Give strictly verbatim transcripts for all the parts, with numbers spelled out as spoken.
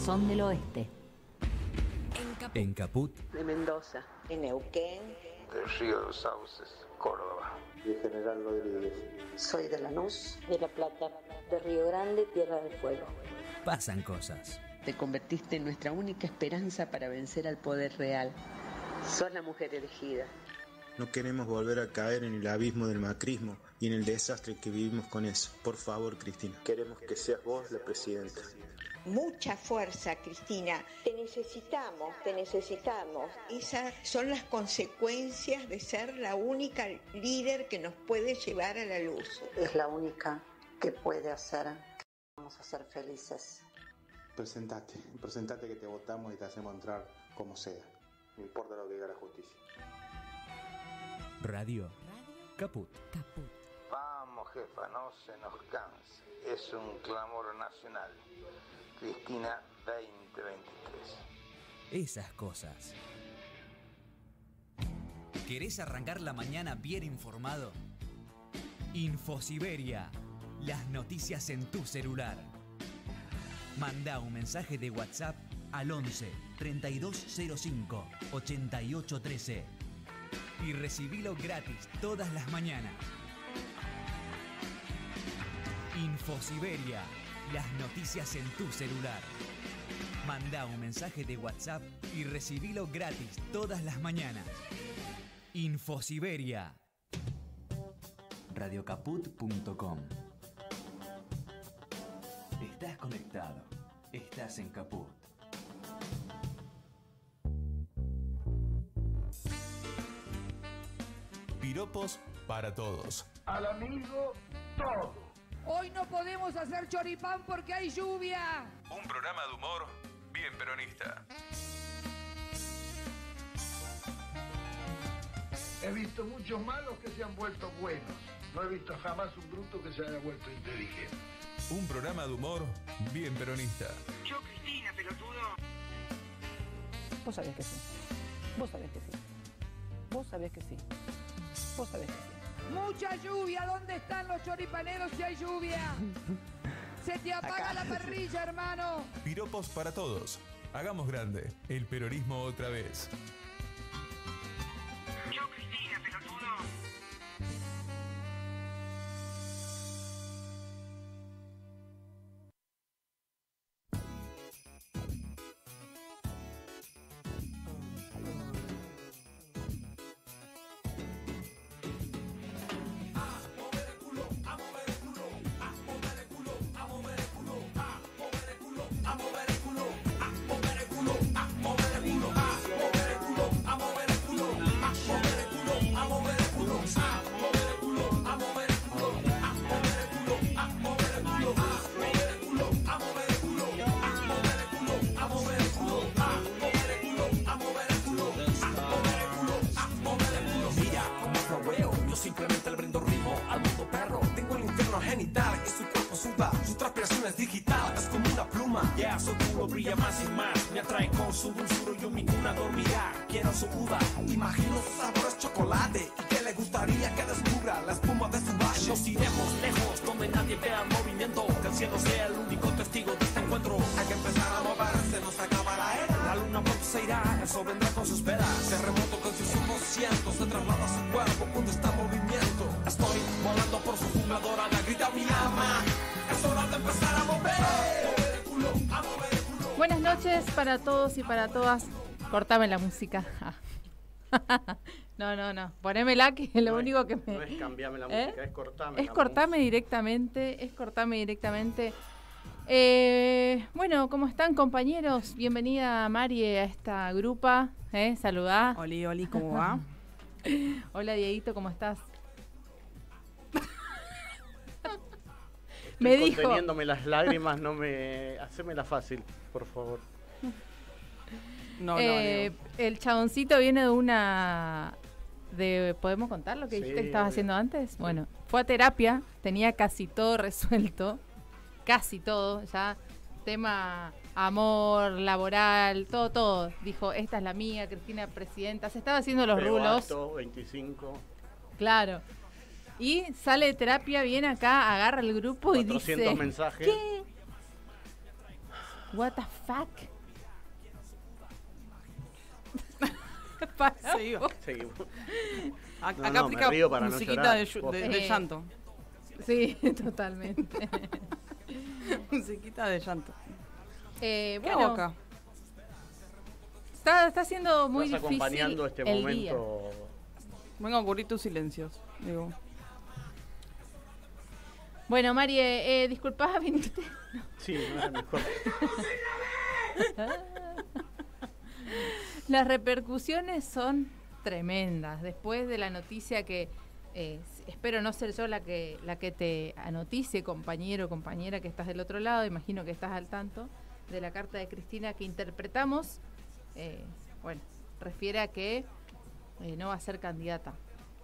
corazón del oeste. En Caput. De Mendoza. En Neuquén. De Río de los Sauces, Córdoba. De General Rodríguez. Soy de Lanús. De La Plata. De Río Grande, Tierra del Fuego. Pasan cosas. Te convertiste en nuestra única esperanza para vencer al poder real. Sos la mujer elegida. No queremos volver a caer en el abismo del macrismo y en el desastre que vivimos con eso. Por favor, Cristina, queremos que seas vos la presidenta. Mucha fuerza, Cristina. Te necesitamos, te necesitamos. Esas son las consecuencias de ser la única líder que nos puede llevar a la luz. Es la única que puede hacer que vamos a ser felices. Presentate, presentate que te votamos y te hacemos entrar como sea. No importa lo que diga la justicia. Radio. Caput. Caput. Vamos, jefa, no se nos canse. Es un clamor nacional. Cristina veinte veintitrés. Esas cosas. ¿Querés arrancar la mañana bien informado? Infosiberia. Las noticias en tu celular. Manda un mensaje de WhatsApp al once, treinta y dos cero cinco, ochenta y ocho trece y recibilo gratis todas las mañanas. Infosiberia, las noticias en tu celular. Manda un mensaje de WhatsApp y recibilo gratis todas las mañanas. Infosiberia. radio caput punto com. Estás conectado. Estás en Caput. Piropos para todos. Al amigo, todo. Hoy no podemos hacer choripán porque hay lluvia. Un programa de humor bien peronista. He visto muchos malos que se han vuelto buenos. No he visto jamás un bruto que se haya vuelto inteligente. Un programa de humor bien peronista. Yo, Cristina, pelotudo. Vos sabés que sí. Vos sabés que sí. Vos sabés que sí. Vos sabés que sí. Mucha lluvia. ¿Dónde están los choripaneros si hay lluvia? Se te apaga Acá. La parrilla, hermano. Piropos para todos. Hagamos grande el peronismo otra vez. Yo, Cristina, pelotudo. Simplemente le brindo ritmo al mundo perro. Tengo el infierno genital y su cuerpo suda. Su transpiración es digital, es como una pluma. Ya, yeah, su duro brilla más y más. Me atrae con su dulzura y yo mi cuna dormirá. Quiero su uva, imagino su sabor es chocolate. Y que le gustaría que descubra la espuma de su valle. Nos iremos lejos, donde nadie vea el movimiento. Que el cielo sea el único testigo de este encuentro. Hay que empezar a moverse, nos acaba la era. La luna pronto se irá, eso vendrá con sus velas. Terremoto con sus ojos cientos, se traslada a su cuerpo cuando está en movimiento. Estoy volando por su fundadora, la grita mi alma. Es hora de empezar a mover. A mover el culo, a mover el culo. Buenas noches para todos y para todas. Cortame la música. No, no, no. Ponémela, que es lo no único es, que me... No es cambiame la ¿Eh? música, es cortame Es la cortame música. directamente, es cortame directamente. Eh, bueno, ¿cómo están, compañeros? Bienvenida, Mari, a esta grupa. ¿Eh? Saludá. Oli, Oli, ¿cómo va? Hola, Dieguito, ¿cómo estás? Me dijo... conteniéndome las lágrimas, no me... Hacémela fácil, por favor. No, eh, no, el chaboncito viene de una... de ¿podemos contar lo que dijiste sí, que estabas haciendo antes? Bueno, fue a terapia, tenía casi todo resuelto, casi todo, ya tema amor, laboral, todo, todo. Dijo, esta es la mía, Cristina presidenta, se estaba haciendo los Pero rulos. Acto, veinticinco. Claro. Y sale de terapia, viene acá, agarra el grupo y dice... cuatrocientos mensajes. ¿Qué? What the fuck? Seguimos. Seguimos. Ac- No, acá no, me aplica río para no musiquita llorar. de, llu- de- Eh, de llanto. Sí, totalmente. Musiquita de llanto. Eh, ¿Qué bueno, hago acá? Está, está siendo muy Estás difícil acompañando este el momento. día. Vengo a ocurrir tus silencios. Digo. Bueno, Mari, eh, disculpá, viniste. Sí, no era mejor. Las repercusiones son tremendas. Después de la noticia que eh, espero no ser yo la que la que te anoticie, compañero o compañera que estás del otro lado, imagino que estás al tanto de la carta de Cristina que interpretamos. Eh, bueno, refiere a que eh, no va a ser candidata.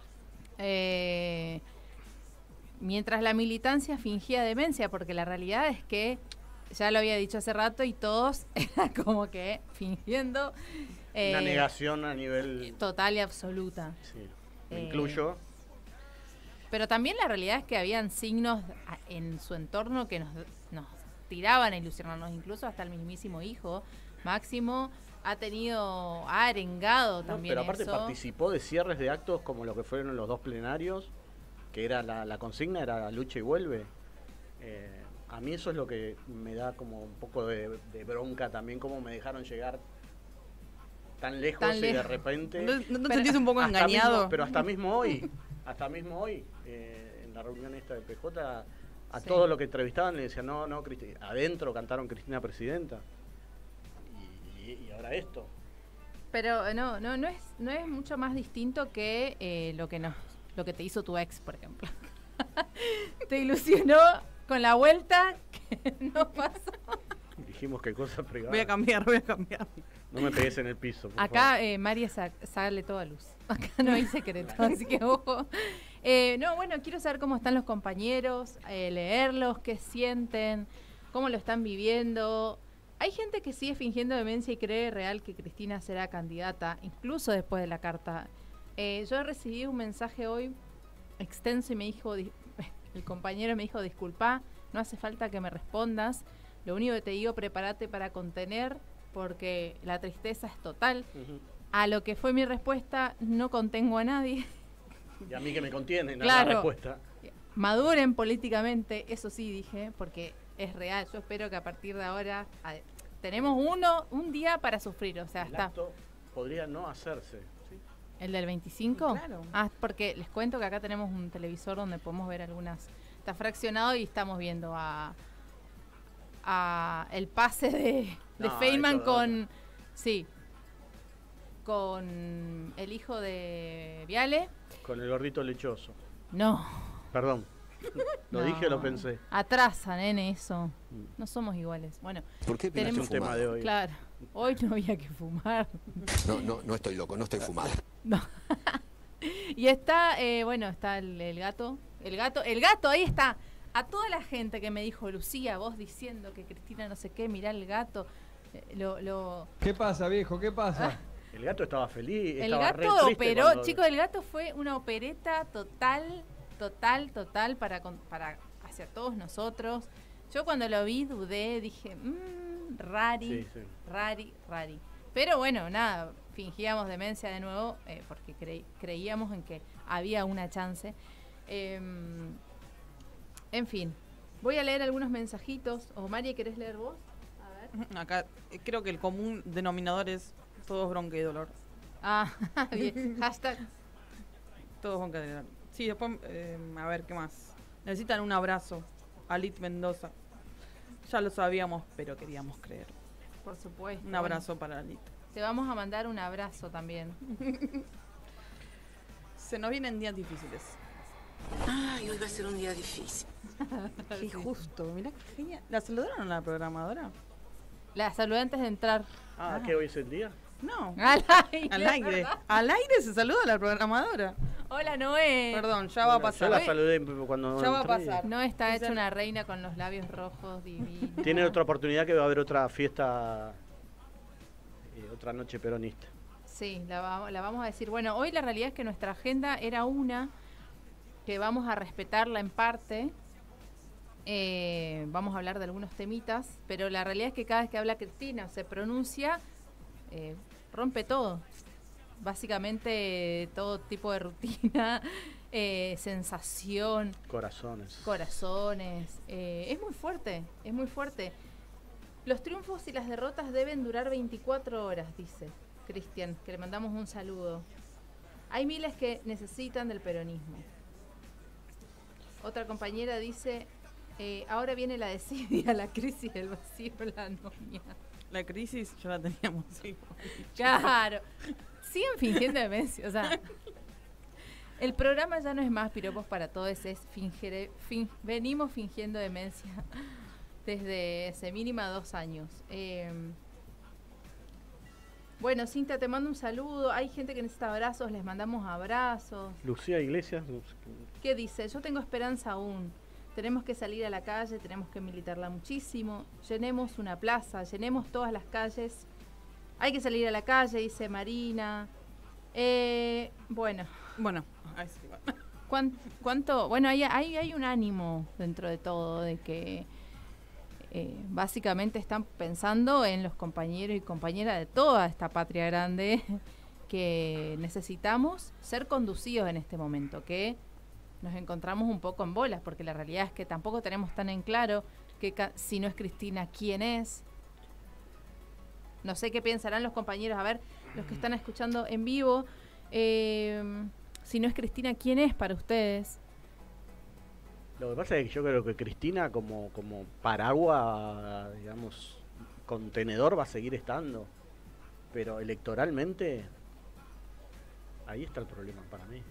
Eh, mientras la militancia fingía demencia, porque la realidad es que ya lo había dicho hace rato y todos era como que fingiendo eh, Una negación a nivel... total y absoluta. Sí, me Eh, incluyo. Pero también la realidad es que habían signos a- en su entorno que nos, nos tiraban a ilusionarnos, incluso hasta el mismísimo hijo, Máximo, ha tenido, ha arengado No, también pero aparte eso. participó de cierres de actos como lo que fueron los dos plenarios, que era la, la consigna, era lucha y vuelve. Eh, a mí eso es lo que me da como un poco de, de bronca también, cómo me dejaron llegar tan lejos Tan y de lejos. repente... ¿No, no te sentís un poco hasta engañado? mismo- pero hasta mismo hoy, hasta mismo hoy, eh, en la reunión esta de P J, a Sí. todos los que entrevistaban le decían, no, no, Cristi- adentro cantaron Cristina Presidenta. Y, y ahora esto. Pero eh, no, no, no es, no es mucho más distinto que eh, lo que nos, lo que te hizo tu ex, por ejemplo. Te ilusionó con la vuelta que no pasó. Dijimos que cosa privada. Voy a cambiar, voy a cambiar. No me pegues en el piso. por favor. Acá eh, María sa- sale toda luz. Acá no hay secreto, así que ojo. Eh, no, bueno, quiero saber cómo están los compañeros, eh, leerlos, qué sienten, cómo lo están viviendo. Hay gente que sigue fingiendo demencia y cree real que Cristina será candidata, incluso después de la carta. Eh, yo recibí un mensaje hoy extenso y me dijo, di- el compañero me dijo, disculpa, no hace falta que me respondas. Lo único que te digo, prepárate para contener, porque la tristeza es total. Ujú. A lo que fue mi respuesta, no contengo a nadie. Y a mí que me contienen, a Claro. la respuesta. Maduren políticamente, eso sí dije, porque es real. Yo espero que a partir de ahora a- tenemos uno, un día para sufrir, o sea, El está. acto podría no hacerse. ¿sí? ¿El del veinticinco? Claro. Ah, porque les cuento que acá tenemos un televisor donde podemos ver algunas. Está fraccionado y estamos viendo a, a el pase de, de No, Feynman eso- con. Sí. Con el hijo de Viale. Con el gordito lechoso. No. Perdón. ¿Lo No. dije o lo pensé? Atrasa, nene, eso. No somos iguales. Bueno, ¿Por qué Es un tema de hoy. claro. Hoy no había que fumar. No, no, no estoy loco, no estoy fumado. No. Y está, eh, bueno, está el, el gato. El gato, el gato, ahí está. A toda la gente que me dijo, Lucía, vos diciendo que Cristina no sé qué, mirá el gato. eh, Lo, lo, ¿Qué pasa, viejo? ¿Qué pasa? El gato estaba feliz. el estaba re gato triste operó, cuando- chicos, el gato fue una opereta total, total, total para, con- para hacia todos nosotros. Yo cuando lo vi dudé, dije, mmm, rari, Sí, sí. rari, rari. Pero bueno, nada, fingíamos demencia de nuevo eh, porque creí- creíamos en que había una chance. Em, en fin, voy a leer algunos mensajitos. O María, ¿querés leer vos? A ver. Acá eh, creo que el común denominador es todos bronca y dolor. Ah, bien. Hashtag. Todos bronca y dolor. Sí, después, eh, a ver, ¿qué más? Necesitan un abrazo. Alit Mendoza. Ya lo sabíamos, pero queríamos creer. Por supuesto. Un abrazo para Alit. Te vamos a mandar un abrazo también. Se nos vienen días difíciles. Ay, hoy va a ser un día difícil. Qué justo, mirá qué genial. ¿La saludaron a la programadora? La saludé antes de entrar. Ah, Ah. ¿qué hoy es el día? No. Al aire. Al aire. Al aire se saluda a la programadora. Hola, Noé. Perdón, ya va a Bueno, pasar. Yo la saludé cuando Ya va a entré. pasar. No está Dice- hecha una reina con los labios rojos divinos. Tiene otra oportunidad que va a haber otra fiesta, eh, otra noche peronista. Sí, la, va- la vamos a decir. Bueno, hoy la realidad es que nuestra agenda era una que vamos a respetarla en parte Eh, vamos a hablar de algunos temitas, pero la realidad es que cada vez que habla Cristina o se pronuncia, eh, rompe todo. Básicamente todo tipo de rutina, eh, sensación. Corazones. Corazones. Eh, es muy fuerte, es muy fuerte. Los triunfos y las derrotas deben durar veinticuatro horas, dice Cristian, que le mandamos un saludo. Hay miles que necesitan del peronismo. Otra compañera dice, eh, ahora viene la desidia, la crisis del vacío, la anomia. La crisis ya la teníamos, sí. Claro. Siguen fingiendo demencia, o sea... El programa ya no es más piropos para todos, es fingir, fin, venimos fingiendo demencia desde hace mínima dos años. Eh, bueno, Cintia, te mando un saludo. Hay gente que necesita abrazos, les mandamos abrazos. Lucía Iglesias. ¿Qué dice? Yo tengo esperanza aún. Tenemos que salir a la calle, tenemos que militarla muchísimo. Llenemos una plaza, llenemos todas las calles. Hay que salir a la calle, dice Marina. Eh, bueno. Bueno, ahí sí va. ¿Cuánto, cuánto? Bueno, hay, hay, hay un ánimo dentro de todo, de que eh, básicamente están pensando en los compañeros y compañeras de toda esta patria grande, que necesitamos ser conducidos en este momento, que nos encontramos un poco en bolas, porque la realidad es que tampoco tenemos tan en claro que ca- si no es Cristina, ¿quién es? No sé qué pensarán los compañeros, a ver, los que están escuchando en vivo, eh, si no es Cristina, ¿quién es para ustedes? Lo que pasa es que yo creo que Cristina como, como paraguas, digamos, contenedor va a seguir estando, pero electoralmente ahí está el problema para mí,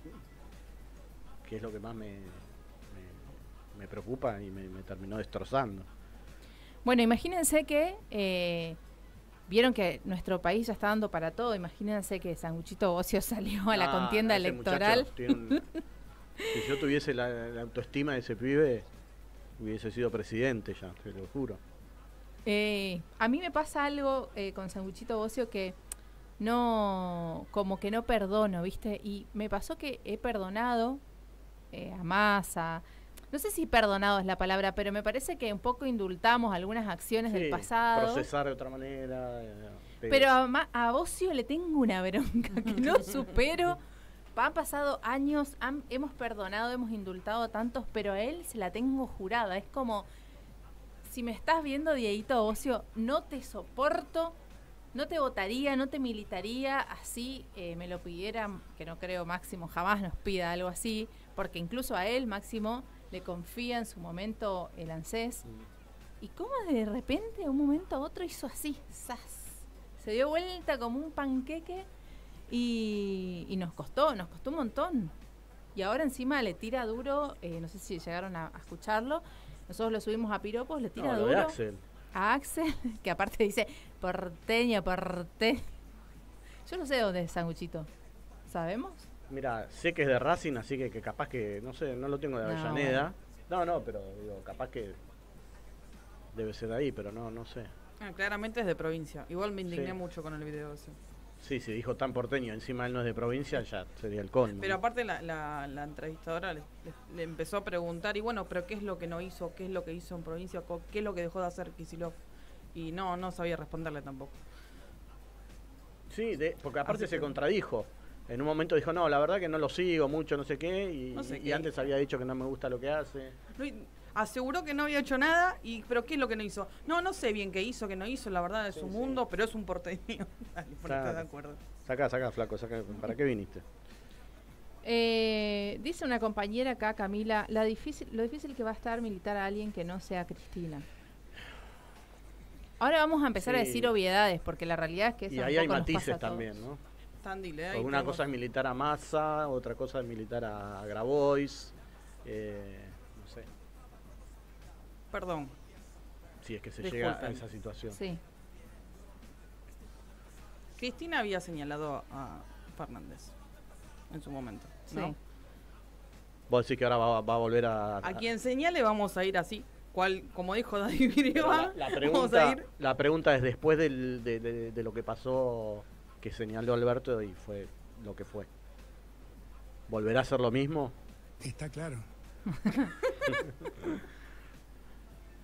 que es lo que más me, me, me preocupa y me, me terminó destrozando. Bueno, imagínense que... Eh, Vieron que nuestro país ya está dando para todo. Imagínense que Sanguchito Bocio salió a la Ah, contienda ese electoral. muchacho tiene un- si yo tuviese la, la autoestima de ese pibe, hubiese sido presidente ya, te lo juro. Eh, a mí me pasa algo eh, con Sanguchito Bocio que no, como que no perdono, ¿viste? Y me pasó que he perdonado eh, a Massa. No sé si perdonado es la palabra, pero me parece que un poco indultamos algunas acciones Sí, del pasado. procesar de otra manera. eh, Pero a, Ma- a Bocio le tengo una bronca que no supero. Han pasado años, han- hemos perdonado, hemos indultado a tantos, pero a él se la tengo jurada. Es como, si me estás viendo, Dieguito Bocio, no te soporto, no te votaría, no te militaría, así eh, me lo pidiera, que no creo Máximo jamás nos pida algo así, porque incluso a él, Máximo, le confía en su momento el ANSES. Y cómo de repente, de un momento a otro, hizo así, ¡zas! Se dio vuelta como un panqueque y, y nos costó, nos costó un montón. Y ahora encima le tira duro, eh, no sé si llegaron a, a escucharlo, nosotros lo subimos a piropos, le tira No, lo de duro Axel. a Axel, que aparte dice, porteño, porteño. Yo no sé de dónde es Sanguchito, ¿sabemos? Mira, sé que es de Racing, así que, que capaz que, no sé, no lo tengo de No, Avellaneda. No, no, pero digo, capaz que debe ser de ahí, pero no, no sé. Ah, claramente es de provincia. Igual me indigné Sí. mucho con el video ese. Sí, si dijo tan porteño, encima él no es de provincia, ya sería el colmo. Pero ¿no? aparte la, la, la entrevistadora le, le- le empezó a preguntar, y bueno, pero ¿qué es lo que no hizo? ¿Qué es lo que hizo en provincia? Co- ¿Qué es lo que dejó de hacer Kicillof? Y no, no sabía responderle tampoco. Sí, de- porque aparte Así se que- contradijo. En un momento dijo, no, la verdad que no lo sigo mucho, no sé qué, y, No sé y qué antes había dicho que no me gusta lo que hace. No, y aseguró que no había hecho nada, y pero ¿qué es lo que no hizo? No, no sé bien qué hizo, qué no hizo, la verdad es su mundo, pero es un porteño. Dale, ponete Claro. de acuerdo. Sacá, sacá, flaco, sacá. ¿Para qué viniste? Eh, dice una compañera acá, Camila, la difícil, lo difícil que va a estar militar a alguien que no sea Cristina. Ahora vamos a empezar a Sí. decir obviedades, porque la realidad es que eso Y un ahí hay poco nos pasa matices a todos. también, ¿no? Tandil, ¿eh? Ahí Porque una tengo- cosa es militar a Massa, otra cosa es militar a Grabois. Eh, no sé, Perdón. si es que se llega a Disculpen. esa situación. Sí. Cristina había señalado a Fernández en su momento, ¿no? Sí. Vos decís que ahora va, va a volver a... A quien señale vamos a ir así. Cual, como dijo David Pero Viriba, la, la vamos a pregunta, ir. la pregunta es después del- de, de- de lo que pasó, que señaló Alberto y fue lo que fue. ¿Volverá a ser lo mismo? Está claro.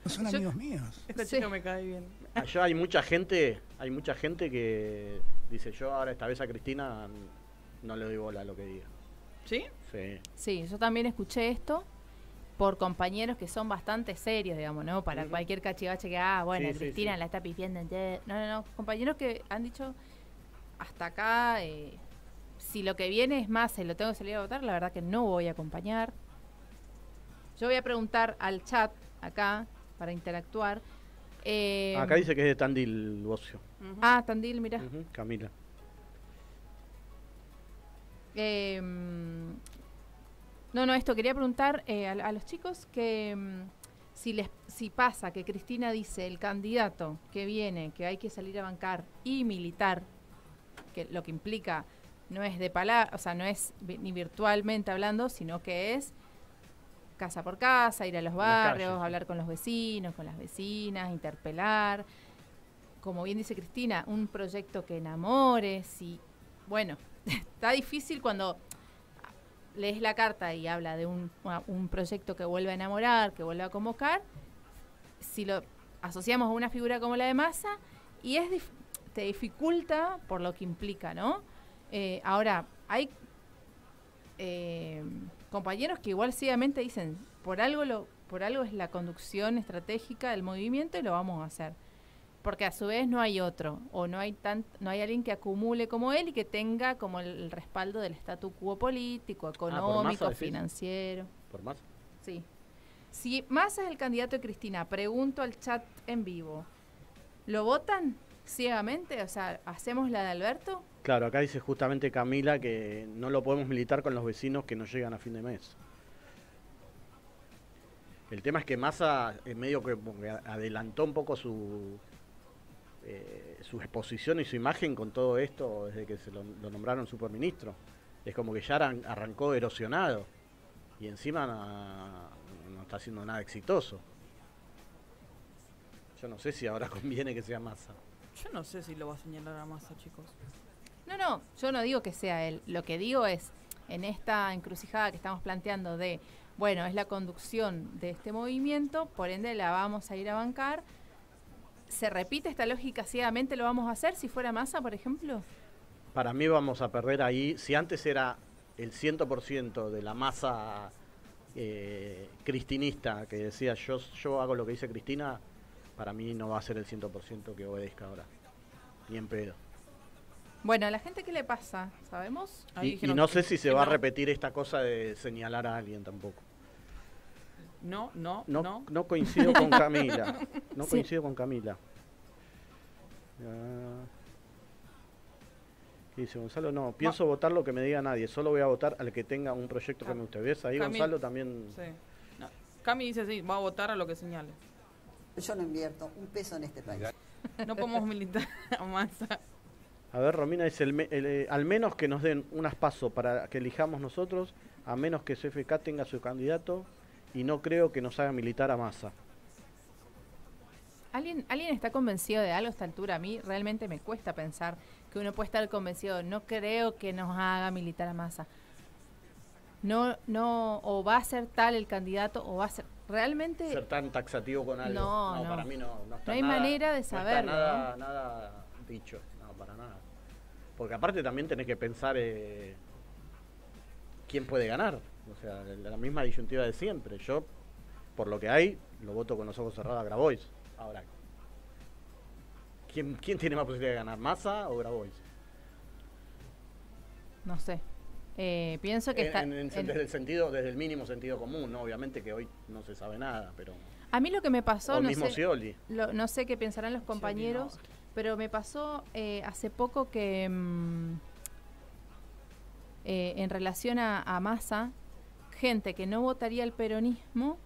Son Yo- amigos míos. Esta Sí. chica me cae bien. Allá hay mucha gente, hay mucha gente que dice, yo ahora esta vez a Cristina no le doy bola a lo que diga. ¿Sí? Sí. Sí, yo también escuché esto por compañeros que son bastante serios, digamos, ¿no? Para Ujú. cualquier cachivache que, ah, bueno, Sí, sí, Cristina sí. la está pifiando. ente- No, no, no. Compañeros que han dicho, hasta acá, eh, si lo que viene es más, se lo tengo que salir a votar, la verdad que no voy a acompañar. Yo voy a preguntar al chat acá para interactuar. Eh, Acá dice que es de Tandil, Bocio. Ah, Tandil, mira. Ujú, Camila. Eh, no, no, esto quería preguntar eh, a, a los chicos que mm, si les si pasa que Cristina dice el candidato que viene, que hay que salir a bancar y militar, que lo que implica no es de palabra, o sea, no es vi- ni virtualmente hablando, sino que es casa por casa, ir a los Las barrios, calles, sí. hablar con los vecinos, con las vecinas, interpelar. Como bien dice Cristina, un proyecto que enamore, si, bueno, está difícil cuando lees la carta y habla de un, una- un proyecto que vuelve a enamorar, que vuelve a convocar, si lo asociamos a una figura como la de Massa, y es dif- te dificulta por lo que implica, ¿no? Eh, ahora, hay eh, compañeros que igual ciegamente dicen, por algo, lo, por algo es la conducción estratégica del movimiento y lo vamos a hacer. Porque a su vez no hay otro, o no hay tan, no hay alguien que acumule como él y que tenga como el, el respaldo del statu quo político, económico, Massa decís? financiero. ¿Por más? Sí. Si Massa es el candidato de Cristina, pregunto al chat en vivo, ¿lo votan ciegamente? O sea, ¿hacemos la de Alberto? Claro, acá dice justamente Camila que no lo podemos militar con los vecinos que no llegan a fin de mes. El tema es que Massa eh, medio que como que adelantó un poco su eh, su exposición y su imagen con todo esto desde que se lo, lo nombraron superministro. Es como que ya arran- arrancó erosionado y encima no, no está haciendo nada exitoso. Yo no sé si ahora conviene que sea Massa. Yo no sé si lo va a señalar a Massa, chicos. No, no, yo no digo que sea él. Lo que digo es, en esta encrucijada que estamos planteando de, bueno, es la conducción de este movimiento, por ende la vamos a ir a bancar. ¿Se repite esta lógica ciegamente? ¿Lo vamos a hacer si fuera Massa, por ejemplo? Para mí vamos a perder ahí, si antes era el cien por ciento de la masa eh, cristinista que decía yo, yo hago lo que dice Cristina, para mí no va a ser el cien por ciento que obedezca ahora, ni en pedo. Bueno, ¿a la gente qué le pasa? ¿Sabemos? Y, y no sé si se va a repetir esta cosa de señalar a alguien tampoco. No, no, No, no. no coincido con Camila. No Sí. coincido con Camila. Ah. ¿Qué dice Gonzalo? No, pienso votar lo que me diga nadie. Solo voy a votar al que tenga un proyecto que me guste. ¿Ves? Ahí Camil- Gonzalo también... Sí. No. Cami dice sí, va a votar a lo que señale. Yo no invierto un peso en este país. No podemos militar a Massa. A ver, Romina dice, el me- el, eh, al menos que nos den unas pasos para que elijamos nosotros, a menos que C F K tenga su candidato, y no creo que nos haga militar a Massa. ¿Alguien, ¿Alguien está convencido de algo a esta altura? A mí realmente me cuesta pensar que uno puede estar convencido. No creo que nos haga militar a Massa. No, no, o va a ser tal el candidato, o va a ser... Realmente... Ser tan taxativo con algo. No, no. para mí no. No, está No hay nada- manera de no está saberlo, nada, ¿no? nada dicho. No, para nada. Porque aparte también tenés que pensar eh, quién puede ganar. O sea, la la misma disyuntiva de siempre. Yo, por lo que hay, lo voto con los ojos cerrados a Grabois. Ahora, ¿quién, quién tiene más posibilidad de ganar, Massa o Grabois? No sé. Eh, pienso que En- está... en- en- en- desde el sentido, desde el mínimo sentido común, ¿no? Obviamente que hoy no se sabe nada, pero... A mí lo que me pasó, O no mismo sé, Scioli. lo- no sé qué pensarán los compañeros, pero me pasó eh, hace poco que mm, eh, en relación a, a Massa, gente que no votaría al peronismo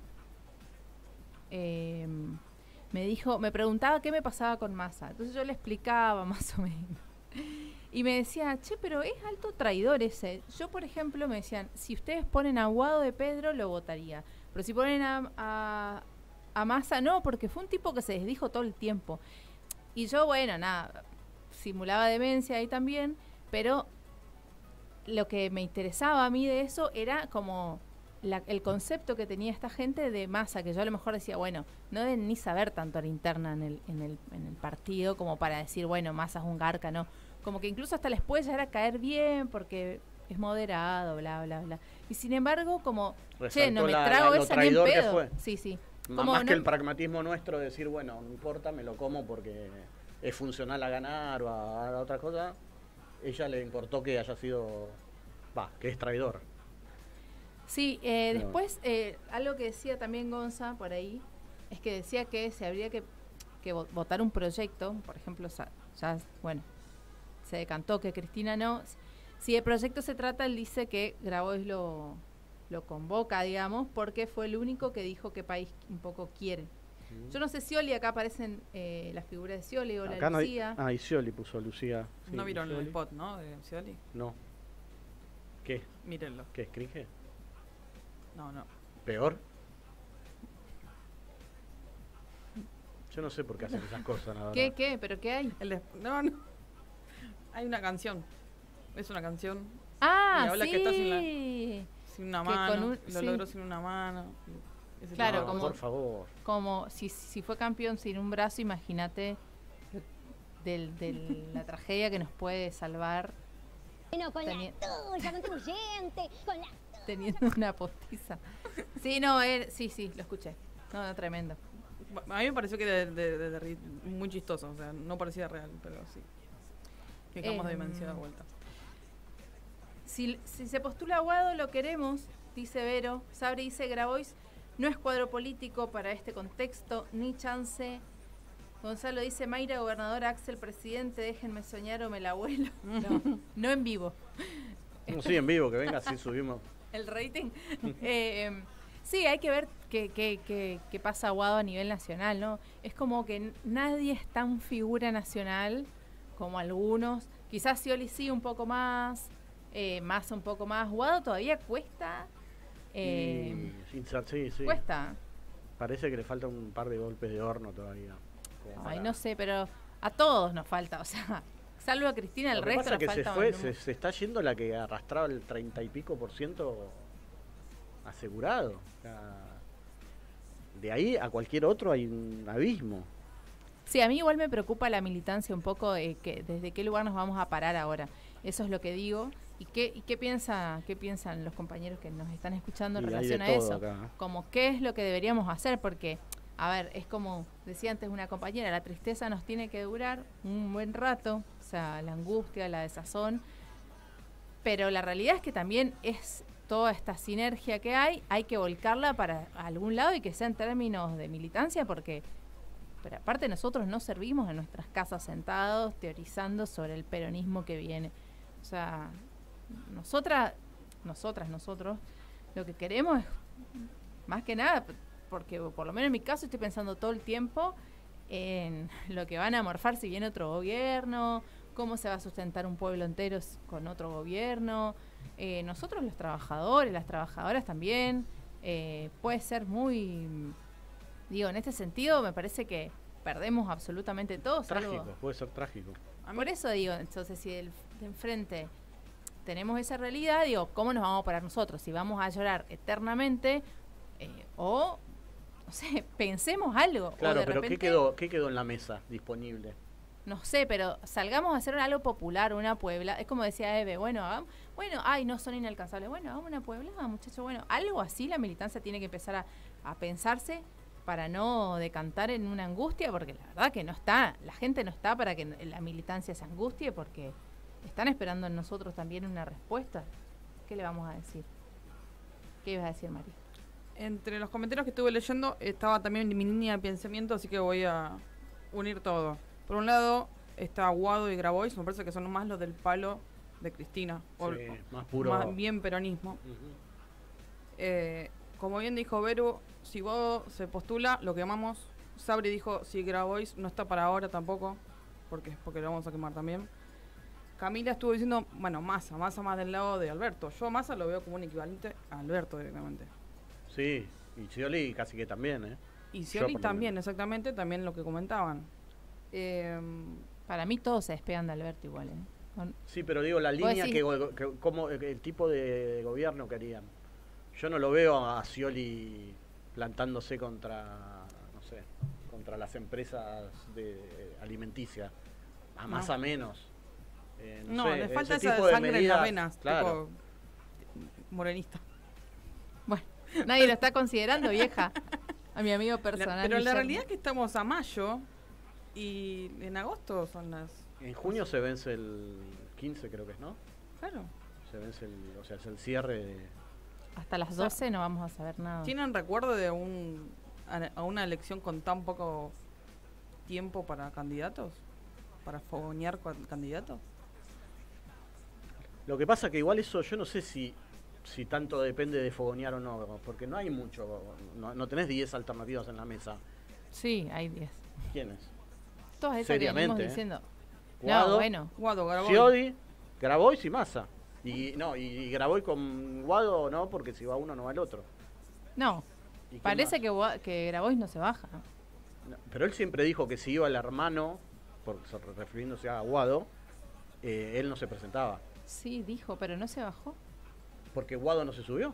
eh, me dijo, me preguntaba qué me pasaba con Massa. Entonces yo le explicaba más o menos. Y me decía, che, pero es alto traidor ese. Yo, por ejemplo, me decían, si ustedes ponen a Guado de Pedro, lo votaría. Pero si ponen a, a, a Massa, no, porque fue un tipo que se desdijo todo el tiempo. Y yo, bueno, nada, simulaba demencia ahí también, pero lo que me interesaba a mí de eso era como la, el concepto que tenía esta gente de Massa, que yo a lo mejor decía, bueno, no deben ni saber tanto a la interna en el, en el, en el partido como para decir, bueno, Massa es un garca, no. Como que incluso hasta les puede llegar a caer bien porque es moderado, bla, bla, bla. Y sin embargo, como, Resaltó che, no me la- trago la- lo esa ni en traidor que pedo. fue. Sí, sí. M- Como Más no- que el pragmatismo nuestro de decir, bueno, no importa, me lo como porque es funcional a ganar o a, a otra cosa, ella le importó que haya sido, va, que es traidor. Sí, eh, No. después, eh, algo que decía también Gonza por ahí, es que decía que se habría que, que vo- votar un proyecto, por ejemplo, sa- ya, bueno, se decantó que Cristina no. Si el proyecto se trata, él dice que Grabois lo, lo convoca, digamos, porque fue el único que dijo qué país un poco quiere. Mm. Yo no sé, Scioli, acá aparecen eh, las figuras de Scioli o Acá la no hay, Lucía. ah, y Scioli puso Lucía. Sí, ¿No vieron el Scioli. spot, no? De Scioli. No. ¿Qué? Mírenlo. ¿Qué es cringe? No, no. ¿Peor? Yo no sé por qué hacen esas cosas, la ¿Qué, verdad. qué? ¿Pero qué hay? El de- no, no. Hay una canción. Es una canción. Ah, y habla sí. que está sin, la- sin una Que mano. con un- lo sí. logró sin una mano. Ese Claro, tipo de como, cosas. Por favor. como si, si fue campeón sin un brazo, imagínate del, de la tragedia que nos puede salvar No, con Teni- la tuya, contribuyente, con la teniendo una postiza. Sí, no, él, sí, sí, lo escuché. No, no, tremendo. A mí me pareció que de, de- de- de ri- muy chistoso. O sea, no parecía real, pero sí. Fijamos de Em, dimensión de vuelta. Si, si se postula Aguado, lo queremos, dice Vero. Sabri dice Grabois, no es cuadro político para este contexto, ni chance. Gonzalo dice, Mayra, gobernadora, Axel, presidente, déjenme soñar o me la vuelo. No, no en vivo. No, sí, en vivo, que venga, así subimos. El rating. Eh, sí, hay que ver qué, qué, qué, qué pasa Aguado a nivel nacional, ¿no? Es como que n- nadie es tan figura nacional como algunos. Quizás Scioli sí un poco más, eh, más un poco más. Aguado todavía cuesta. Eh, Y- sin sa- sí, sí. Cuesta. Parece que le falta un par de golpes de horno todavía. como Ay, para- no sé, pero a todos nos falta, o sea, salvo a Cristina, el Lo que resto pasa nos es que se falta. fue, un- se, se está yendo la que arrastraba el treinta y pico por ciento asegurado. O sea, de ahí a cualquier otro hay un abismo. Sí, a mí igual me preocupa la militancia un poco, eh, que desde qué lugar nos vamos a parar ahora. Eso es lo que digo. ¿Y qué, y qué, piensa, qué piensan los compañeros que nos están escuchando en Y hay relación de a todo eso? acá, ¿eh? Como qué es lo que deberíamos hacer, porque, a ver, es como decía antes una compañera, la tristeza nos tiene que durar un buen rato, o sea, la angustia, la desazón, pero la realidad es que también es toda esta sinergia que hay, hay que volcarla para algún lado y que sea en términos de militancia, porque pero aparte nosotros no servimos en nuestras casas sentados teorizando sobre el peronismo que viene. O sea, nosotras, nosotras, nosotros, lo que queremos es, más que nada, porque por lo menos en mi caso estoy pensando todo el tiempo en lo que van a morfar si viene otro gobierno, cómo se va a sustentar un pueblo entero s- con otro gobierno. Eh, nosotros los trabajadores, las trabajadoras también, eh, puede ser muy... Digo, en este sentido me parece que perdemos absolutamente todo. salvo- Trágico, puede ser trágico. Por eso digo, entonces si del, de enfrente tenemos esa realidad, digo, ¿cómo nos vamos a parar nosotros? Si vamos a llorar eternamente eh, o, no sé, pensemos algo. o Claro, de pero repente, ¿qué quedó, ¿qué quedó en la mesa disponible? no sé, pero salgamos a hacer algo popular, una Puebla. Es como decía Eve, bueno, hagamos, bueno, ay, no son inalcanzables. Bueno, hagamos una Puebla, muchachos. Bueno, algo así la militancia tiene que empezar a, a pensarse para no decantar en una angustia, porque la verdad que no está, la gente no está para que la militancia se angustie, porque están esperando en nosotros también una respuesta. ¿Qué le vamos a decir? ¿Qué ibas a decir, María? Entre los comentarios que estuve leyendo estaba también mi línea de pensamiento, así que voy a unir todo. Por un lado está Aguado y Grabois, me parece que son más los del palo de Cristina. o- Sí, o más puro. Más bien peronismo. Eh, como bien dijo Vero, si vos se postula, lo quemamos. Sabri dijo, si Grabois no está para ahora tampoco, porque porque lo vamos a quemar también. Camila estuvo diciendo, bueno, Massa, Massa más del lado de Alberto. Yo a Massa lo veo como un equivalente a Alberto directamente. Sí, y Scioli casi que también, ¿eh? Y Yo Scioli por lo también, exactamente, también lo que comentaban. Eh, Para mí todos se despegan de Alberto igual, ¿eh? Con- Sí, pero digo, la Vos línea decís- que, go- que como el tipo de gobierno querían. yo no lo veo a Scioli plantándose contra, no sé, contra las empresas de alimenticia, a más No. a menos. Eh, no, No, sé, le falta ese esa tipo de sangre en medidas, las venas, claro. tipo morenista. Bueno, nadie lo está considerando, vieja. A mi amigo personal. La- pero la Guillermo. realidad es que estamos a mayo y en agosto son las... En junio se vence el quince, creo que es, ¿no? Claro. Se vence el, o sea, es el cierre de... Hasta las O sea, doce no vamos a saber nada. ¿Tienen recuerdo de un a a una elección con tan poco tiempo para candidatos? ¿Para fogonear con candidatos? Lo que pasa que igual eso, yo no sé si si tanto depende de fogonear o no, porque no hay mucho, no, no tenés diez alternativas en la mesa. Sí, hay diez. ¿Quiénes? Todas esas que venimos Seriamente, ¿eh? diciendo. Guado, No, bueno. Guado, Grabois. Scioli, Grabois y Massa. Y no, y, y Grabois con Guado no, porque si va uno no va el otro. No. ¿Y quién Parece más? que, Gua- que Grabois no se baja. No, pero él siempre dijo que si iba el hermano, por, refiriéndose a Guado, eh, él no se presentaba. Sí, dijo, pero no se bajó. Porque Guado no se subió.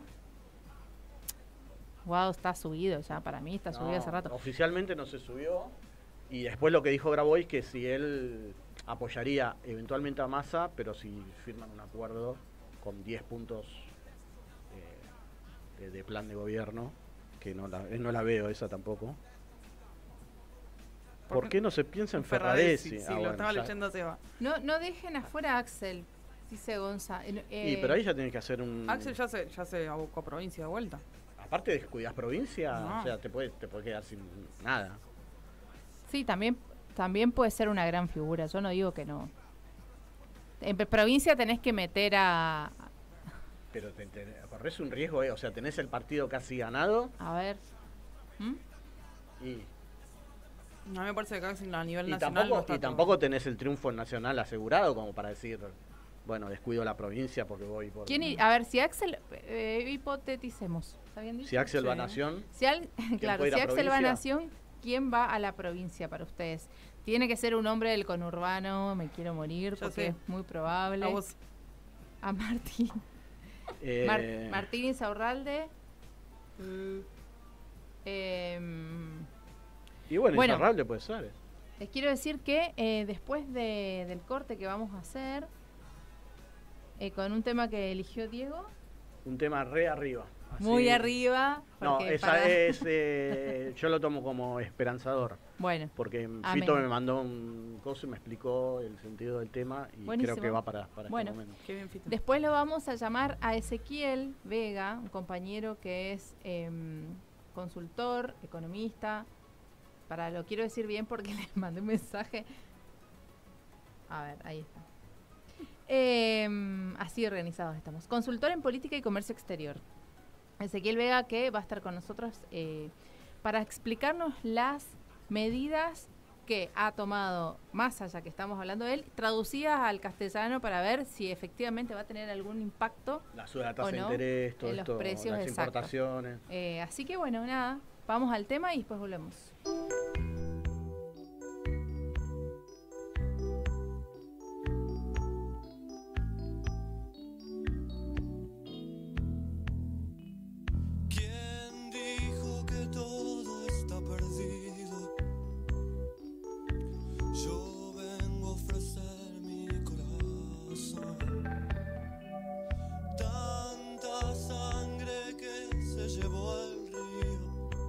Guado está subido ya, para mí está subido No, hace rato. Oficialmente no se subió. Y después lo que dijo Grabois, que si él apoyaría eventualmente a Massa, pero si firman un acuerdo con diez puntos eh, de, de plan de gobierno, que no la, no la veo esa tampoco. ¿Por, ¿Por qué no se piensa en Ferraresi, Ferraresi? sí, Ah, lo bueno, estaba ya- leyendo Seba. No, no dejen afuera a Axel, dice Gonza. Eh, Y pero ahí ya tenés que hacer un... Axel ya se, ya se abocó a provincia de vuelta. Aparte de que cuidás provincia, No. o sea, te puede, te puede quedar sin nada. Sí, también, también puede ser una gran figura, yo no digo que no. En p- provincia tenés que meter a... Pero te, te- corres un riesgo, eh, o sea, tenés el partido casi ganado A ver. ¿Mm? y... A mí me parece que Axel a nivel Y nacional tampoco, no está y todo. tampoco tenés el triunfo nacional asegurado como para decir, bueno, descuido la provincia porque voy por... ¿Quién i- a ver, si Axel... Eh, hipoteticemos. ¿Está bien dicho? Si Axel va a Sí. Nación, Si al- claro, puede ir si a Axel va a provincia? Nación, ¿quién va a la provincia para ustedes? Tiene que ser un hombre del conurbano, me quiero morir, Ya porque sé. es muy probable. A vos. A Martín. eh, Mar- Martín Insaurralde. Em, y bueno, bueno. Insaurralde puede ser. eh. les quiero decir que eh, después de- del corte que vamos a hacer, eh, con un tema que eligió Diego, Un tema re arriba. así- muy arriba. No, porque esa para- es, eh, yo lo tomo como esperanzador. Bueno, Porque amén. Fito me mandó un coso y me explicó el sentido del tema y Buenísimo. creo que va para, para Bueno. este momento. Qué bien, Fito. después lo vamos a llamar a Ezequiel Vega, un compañero que es em, consultor, economista. Para lo quiero decir bien porque les mandé un mensaje. A ver, ahí está. Em, así organizados estamos. Consultor en política y comercio exterior. Ezequiel Vega, que va a estar con nosotros eh, para explicarnos las medidas que ha tomado Massa, ya que estamos hablando de él, traducidas al castellano para ver si efectivamente va a tener algún impacto La sube la tasa o de no interés, todo en los esto, precios las exactos. importaciones. Eh, así que bueno, nada, vamos al tema y después volvemos. ¿Quién dijo que todo está perdido? Yo vengo a ofrecer mi corazón. Tanta sangre que se llevó al río.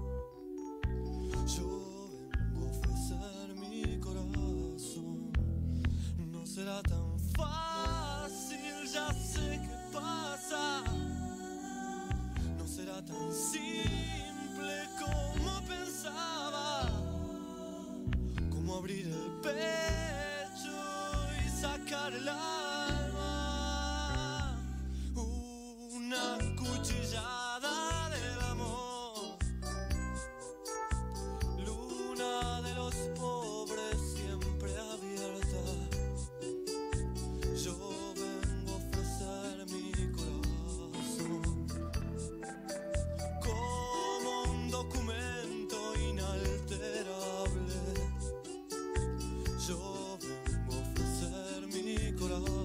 Yo vengo a ofrecer mi corazón. No será tan fácil, ya sé qué pasa. No será tan simple como pensaba, como abrir el pecho y sacar el alma, una cuchillada del amor, luna de los pobres siempre abierta. Yo vengo a ofrecer mi corazón como un documento inalterable. Yo vengo a ofrecer mi corazón.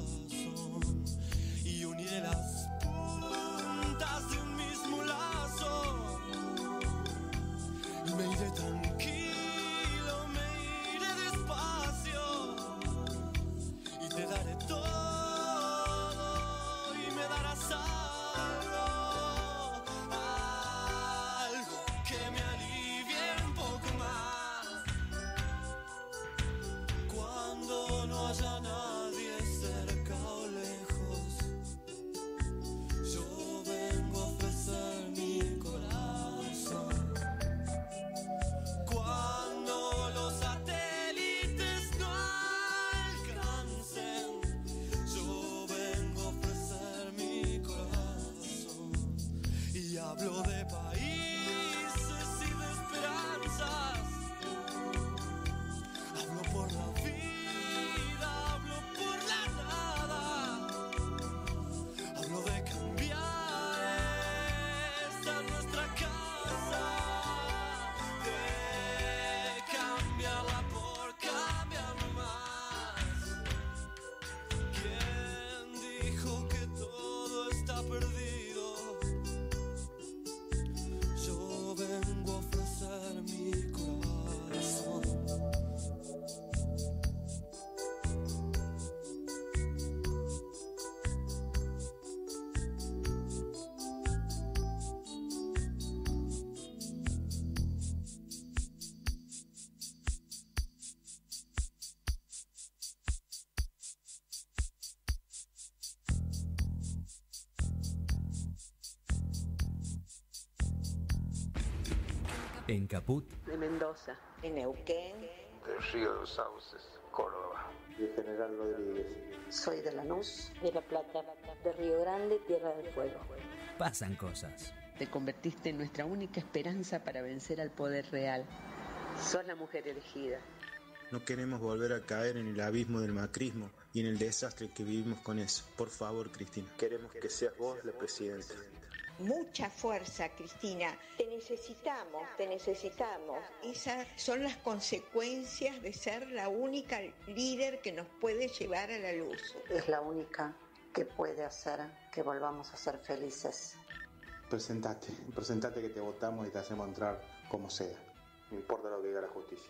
En Caput. De Mendoza. En Neuquén. De Río de los Sauces, Córdoba. De General Rodríguez. Soy de Lanús. De La Plata. De Río Grande, Tierra del Fuego. Pasan cosas. Te convertiste en nuestra única esperanza para vencer al poder real. Sos la mujer elegida. No queremos volver a caer en el abismo del macrismo y en el desastre que vivimos con eso. Por favor, Cristina. Queremos que seas vos la presidenta. Mucha fuerza, Cristina. Te necesitamos, te necesitamos. Esas son las consecuencias de ser la única líder que nos puede llevar a la luz. Es la única que puede hacer que volvamos a ser felices. Presentate, presentate que te votamos y te hacemos entrar como sea. No importa lo que diga la justicia.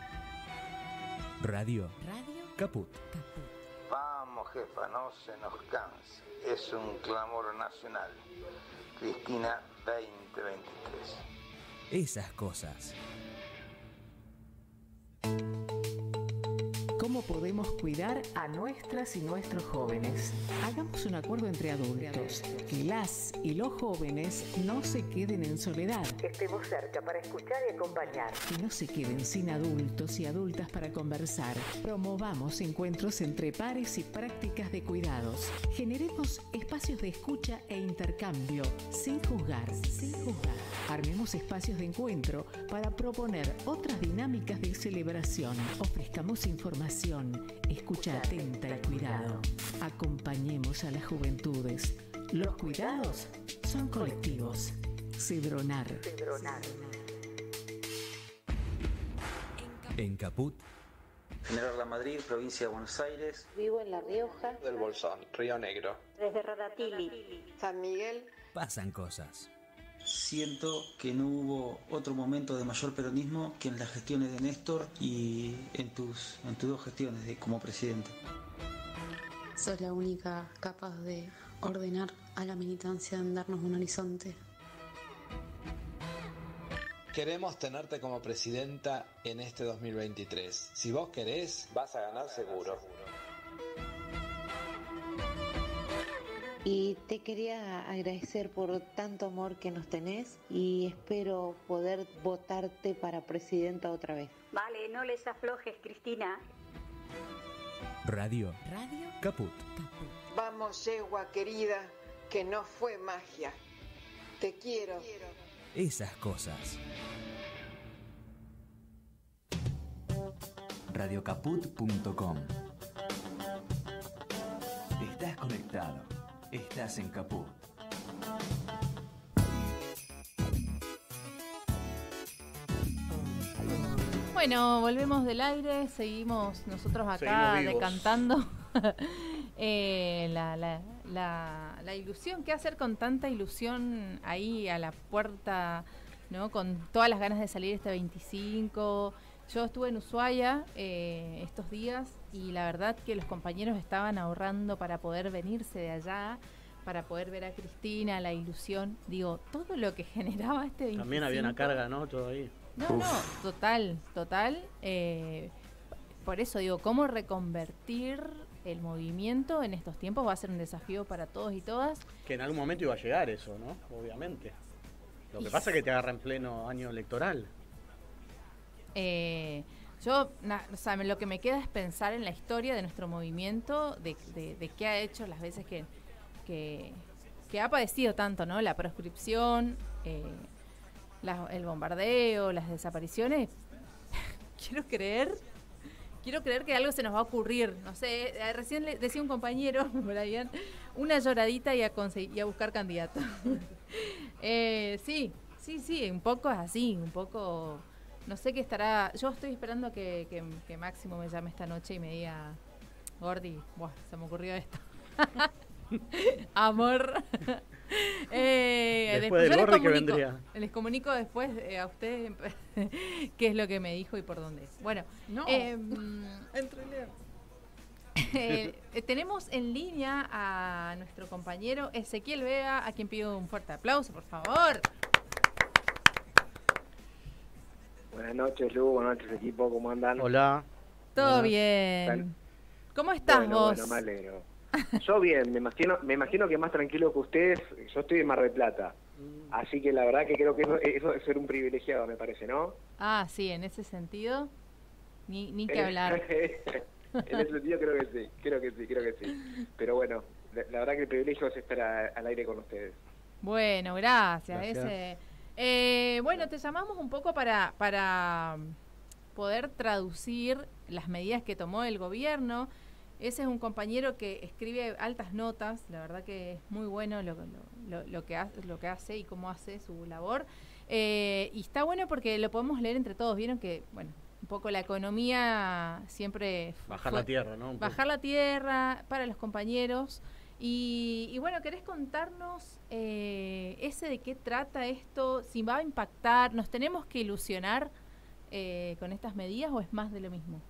Radio. Radio. Caput. Vamos, jefa, no se nos canse. Es un clamor nacional. Cristina veinte veintitrés. Esas cosas. ¿Cómo podemos cuidar a nuestras y nuestros jóvenes? Hagamos un acuerdo entre adultos, que las y los jóvenes no se queden en soledad. Estemos cerca para escuchar y acompañar. Que no se queden sin adultos y adultas para conversar. Promovamos encuentros entre pares y prácticas de cuidados. Generemos espacios de escucha e intercambio, sin juzgar, sin juzgar. Armemos espacios de encuentro para proponer otras dinámicas de celebración. Ofrezcamos información, escucha atenta y cuidado. Acompañemos a las juventudes. Los cuidados son colectivos. Cedronar. Cedronar. En Caput. General La Madrid, provincia de Buenos Aires. Vivo en La Rioja. Del Bolsón, Río Negro. Desde Radatili. San Miguel. Pasan cosas. Siento que no hubo otro momento de mayor peronismo que en las gestiones de Néstor y en tus, en tus dos gestiones de, como presidente. Sos la única capaz de ordenar a la militancia en darnos un horizonte. Queremos tenerte como presidenta en este dos mil veintitrés. Si vos querés, vas a ganar seguro. Y te quería agradecer por tanto amor que nos tenés y espero poder votarte para presidenta otra vez. Vale, no les aflojes, Cristina. Radio. Radio. Caput. Vamos, yegua querida, que no fue magia. Te quiero. Esas cosas. radio caput punto com. Estás conectado. Estás en Caput. Bueno, volvemos del aire, seguimos nosotros acá seguimos decantando eh, la, la, la, la ilusión. ¿Qué hacer con tanta ilusión ahí a la puerta, ¿no? Con todas las ganas de salir este veinticinco. Yo estuve en Ushuaia eh, estos días y la verdad que los compañeros estaban ahorrando para poder venirse de allá, para poder ver a Cristina, la ilusión. Digo, todo lo que generaba este veinticinco. También había una carga, ¿no? Todo ahí. No, Uf. no, total, total. Eh, por eso digo, cómo reconvertir el movimiento en estos tiempos va a ser un desafío para todos y todas. Que en algún momento iba a llegar eso, ¿no? Obviamente. Lo que y pasa es que te agarra en pleno año electoral. Eh, yo, na, o sea, lo que me queda es pensar en la historia de nuestro movimiento, de, de, de qué ha hecho las veces que, que, que ha padecido tanto, ¿no? La proscripción, eh, la, el bombardeo, las desapariciones. quiero creer, quiero creer que algo se nos va a ocurrir. No sé, recién le decía un compañero, Brian, una lloradita y a, conseguir, y a buscar candidato. eh, sí, sí, sí, un poco es así, un poco... No sé qué estará... Yo estoy esperando que, que, que Máximo me llame esta noche y me diga... Gordi, buah, se me ocurrió esto. Amor. eh, después del Gordi que vendría. Les comunico después eh, a ustedes qué es lo que me dijo y por dónde es. Bueno, no. Eh, eh, tenemos en línea a nuestro compañero Ezequiel Vega, a quien pido un fuerte aplauso, por favor. Buenas noches, Lu, buenas noches, equipo, ¿cómo andan? Hola. Todo Hola. bien. ¿Cómo estás bueno, vos? Bueno, me alegro. Yo bien, me imagino, me imagino que más tranquilo que ustedes. Yo estoy en Mar del Plata. Así que la verdad que creo que eso, eso es ser un privilegiado, me parece, ¿no? Ah, sí, en ese sentido, ni, ni que hablar. En ese sentido creo que sí, creo que sí, creo que sí. Pero bueno, la, la verdad que el privilegio es estar a, al aire con ustedes. Bueno, gracias. Gracias. Ese, eh, bueno, te llamamos un poco para, para poder traducir las medidas que tomó el gobierno. Ese es un compañero que escribe altas notas, la verdad que es muy bueno lo, lo, lo, que, hace, lo que hace y cómo hace su labor. Eh, y está bueno porque lo podemos leer entre todos. Vieron que, bueno, un poco la economía siempre... Bajar fue, la tierra, ¿no? Un bajar la tierra para los compañeros. Y, y bueno, ¿querés contarnos eh, ese de qué trata esto? Si va a impactar, ¿nos tenemos que ilusionar eh, con estas medidas o es más de lo mismo?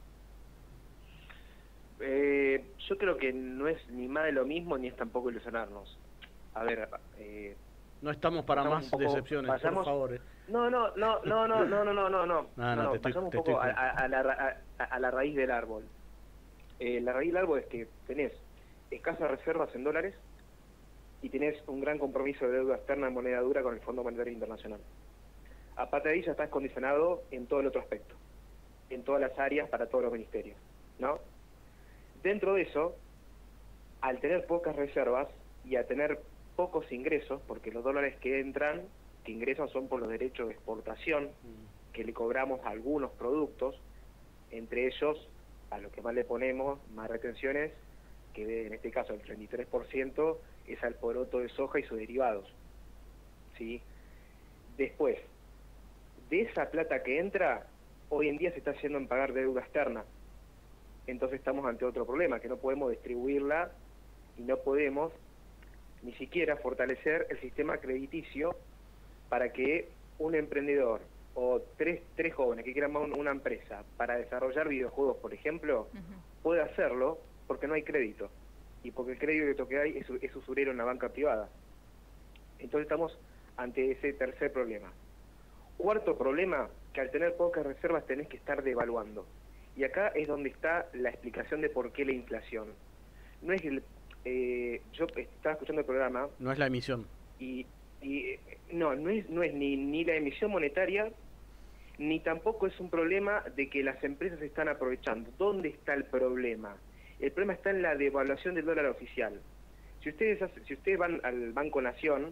Eh, yo creo que no es ni más de lo mismo ni es tampoco ilusionarnos. A ver, eh, no estamos para más poco, decepciones, pasamos, por favor. No, no, no, no, no, no, no, no, no, no, no, no, no te pasamos estoy, un poco te a, a, a, la, a, a la raíz del árbol. Eh, la raíz del árbol es que tenés escasas reservas en dólares y tenés un gran compromiso de deuda externa en moneda dura con el Fondo Monetario Internacional. Aparte de ahí ya estás condicionado en todo el otro aspecto, en todas las áreas para todos los ministerios, ¿no? Dentro de eso, al tener pocas reservas y a tener pocos ingresos, porque los dólares que entran, que ingresan son por los derechos de exportación que le cobramos a algunos productos, entre ellos, a lo que más le ponemos, más retenciones, que en este caso el treinta y tres por ciento es al poroto de soja y sus derivados. ¿Sí? Después, de esa plata que entra, hoy en día se está haciendo en pagar deuda externa. Entonces estamos ante otro problema, que no podemos distribuirla y no podemos ni siquiera fortalecer el sistema crediticio para que un emprendedor o tres, tres jóvenes que quieran una empresa para desarrollar videojuegos, por ejemplo, uh-huh. pueda hacerlo porque no hay crédito. Y porque el crédito que hay es, es usurero en la banca privada. Entonces estamos ante ese tercer problema. Cuarto problema, que al tener pocas reservas tenés que estar devaluando. Y acá es donde está la explicación de por qué la inflación. No es el, eh, yo estaba escuchando el programa. No es la emisión. Y, y no, no es, no es ni, ni la emisión monetaria, ni tampoco es un problema de que las empresas se están aprovechando. ¿Dónde está el problema? El problema está en la devaluación del dólar oficial. Si ustedes hace, si ustedes van al Banco Nación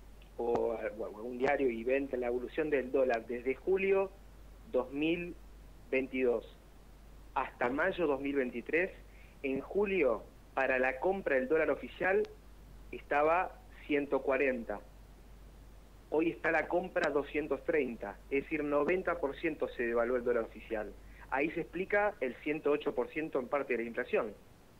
o a, o a un diario y ven la evolución del dólar desde julio dos mil veintidós hasta mayo dos mil veintitrés, en julio, para la compra del dólar oficial, estaba ciento cuarenta. Hoy está la compra doscientos treinta, es decir, noventa por ciento se devaluó el dólar oficial. Ahí se explica el ciento ocho por ciento en parte de la inflación.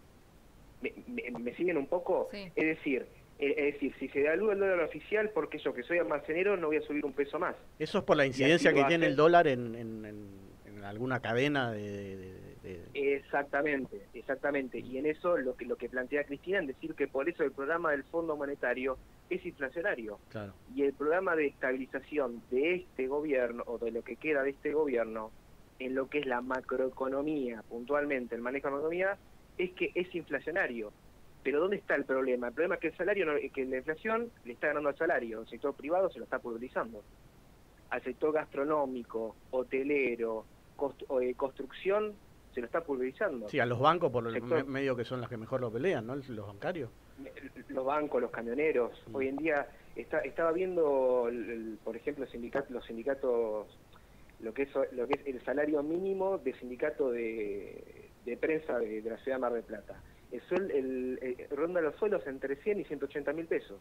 ¿Me, me, me siguen un poco? Sí. Es decir, es decir, si se devalúa el dólar oficial, porque yo que soy almacenero no voy a subir un peso más. Eso es por la incidencia que tiene el dólar en, en, en, en alguna cadena de, de, de... Exactamente, exactamente. Y en eso lo que lo que plantea Cristina, en decir que por eso el programa del Fondo Monetario es inflacionario. Claro. Y el programa de estabilización de este gobierno, o de lo que queda de este gobierno, en lo que es la macroeconomía, puntualmente el manejo de la economía, es que es inflacionario. Pero ¿dónde está el problema? El problema es que el salario, no, que la inflación le está ganando al salario, el sector privado se lo está pulverizando. Al sector gastronómico, hotelero, cost, eh, construcción, se lo está pulverizando. Sí, a los bancos por el me, medio que son los que mejor lo pelean, ¿no? Los bancarios. Los bancos, los camioneros. Mm. Hoy en día está, estaba viendo, el, el, por ejemplo, los sindicatos, los sindicatos, lo que es lo que es el salario mínimo de sindicato de, de prensa de, de la ciudad de Mar del Plata. El, suel, el, el ronda los sueldos entre cien y ciento ochenta mil pesos.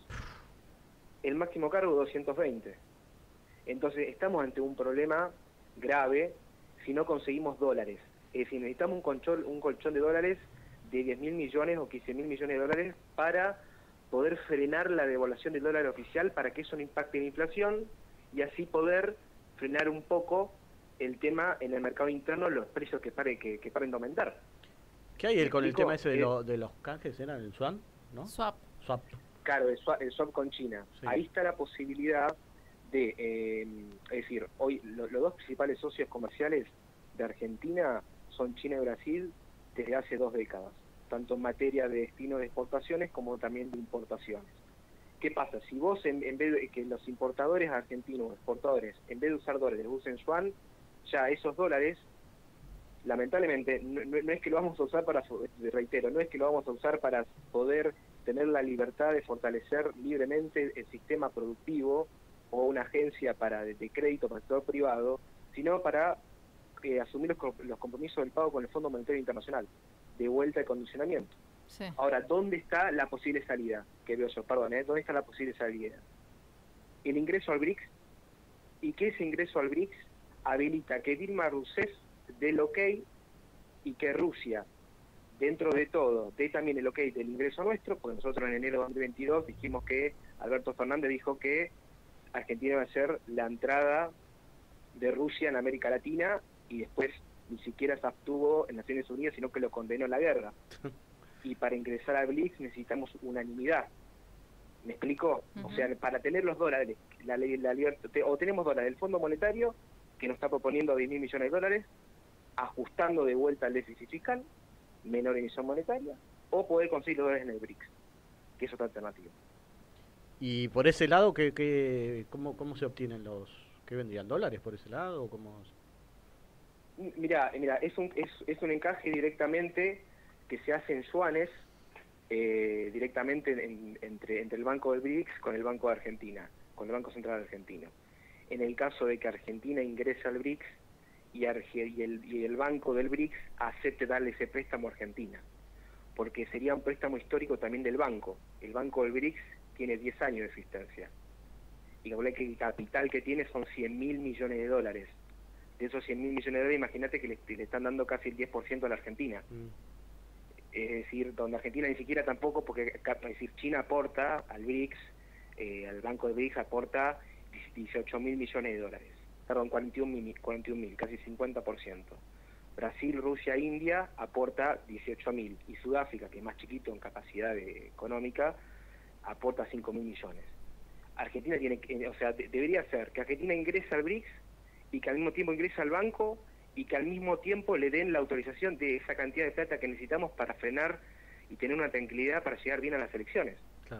El máximo cargo doscientos veinte. Entonces estamos ante un problema grave si no conseguimos dólares. Es decir, necesitamos un colchón, un colchón de dólares de diez mil millones o quince mil millones de dólares para poder frenar la devaluación del dólar oficial, para que eso no impacte en la inflación y así poder frenar un poco el tema en el mercado interno, los precios que, pare, que, que paren de aumentar. ¿Qué hay el, con el tema ese de, lo, de los canjes? ¿Era el swap? ¿No? Swap. Swap. Claro, el swap, el swap con China. Sí. Ahí está la posibilidad de, eh, es decir, hoy lo, los dos principales socios comerciales de Argentina son China y Brasil desde hace dos décadas, tanto en materia de destino de exportaciones como también de importaciones. ¿qué pasa? Si vos, en, en vez de que los importadores argentinos, exportadores, en vez de usar dólares, usen yuan, ya esos dólares, lamentablemente, no, no, no es que lo vamos a usar para, reitero, no es que lo vamos a usar para poder tener la libertad de fortalecer libremente el sistema productivo o una agencia para de, de crédito para el sector privado, sino para eh, asumir los, los compromisos del pago con el Fondo Monetario Internacional, de vuelta al condicionamiento. Sí. Ahora, ¿dónde está la posible salida? Que veo yo, perdón, ¿eh? ¿Dónde está la posible salida? El ingreso al BRICS, y que ese ingreso al BRICS habilita que Dilma Rousseff dé el ok y que Rusia, dentro de todo, dé también el ok del ingreso nuestro, porque nosotros en enero de dos mil veintidós dijimos que, Alberto Fernández dijo que Argentina va a ser la entrada de Rusia en América Latina, y después ni siquiera se abstuvo en Naciones Unidas, sino que lo condenó a la guerra. Y para ingresar al BRICS necesitamos unanimidad. ¿Me explico? Uh-huh. O sea, para tener los dólares, la ley, la libertad, o tenemos dólares del Fondo Monetario, que nos está proponiendo diez mil millones de dólares, ajustando de vuelta al déficit fiscal, menor emisión monetaria, o poder conseguir los dólares en el BRICS, que es otra alternativa. Y por ese lado, ¿qué, qué, cómo, ¿cómo se obtienen los... ¿Qué vendrían? ¿Dólares por ese lado? ¿O cómo? Mira, mira, es un, es, es un encaje directamente que se hace en yuanes, eh, directamente en, entre, entre el Banco del BRICS con el Banco de Argentina, con el Banco Central Argentino. En el caso de que Argentina ingrese al BRICS y, Arge, y, el, y el Banco del BRICS acepte darle ese préstamo a Argentina, porque sería un préstamo histórico también del banco. El Banco del BRICS tiene diez años de existencia, y que el capital que tiene son cien mil millones de dólares. De esos cien mil millones de dólares, imagínate que le, le están dando casi el diez por ciento a la Argentina. Mm. Es decir, donde Argentina ni siquiera tampoco, porque es decir, China aporta al BRICS, eh, al Banco de BRICS aporta dieciocho mil millones de dólares, perdón, cuarenta y un mil, casi cincuenta por ciento. Brasil, Rusia, India aporta dieciocho mil, y Sudáfrica, que es más chiquito en capacidad de, económica, aporta cinco mil millones. Argentina tiene, o sea, de, debería ser que Argentina ingrese al BRICS y que al mismo tiempo ingrese al banco, y que al mismo tiempo le den la autorización de esa cantidad de plata que necesitamos para frenar y tener una tranquilidad para llegar bien a las elecciones. Claro.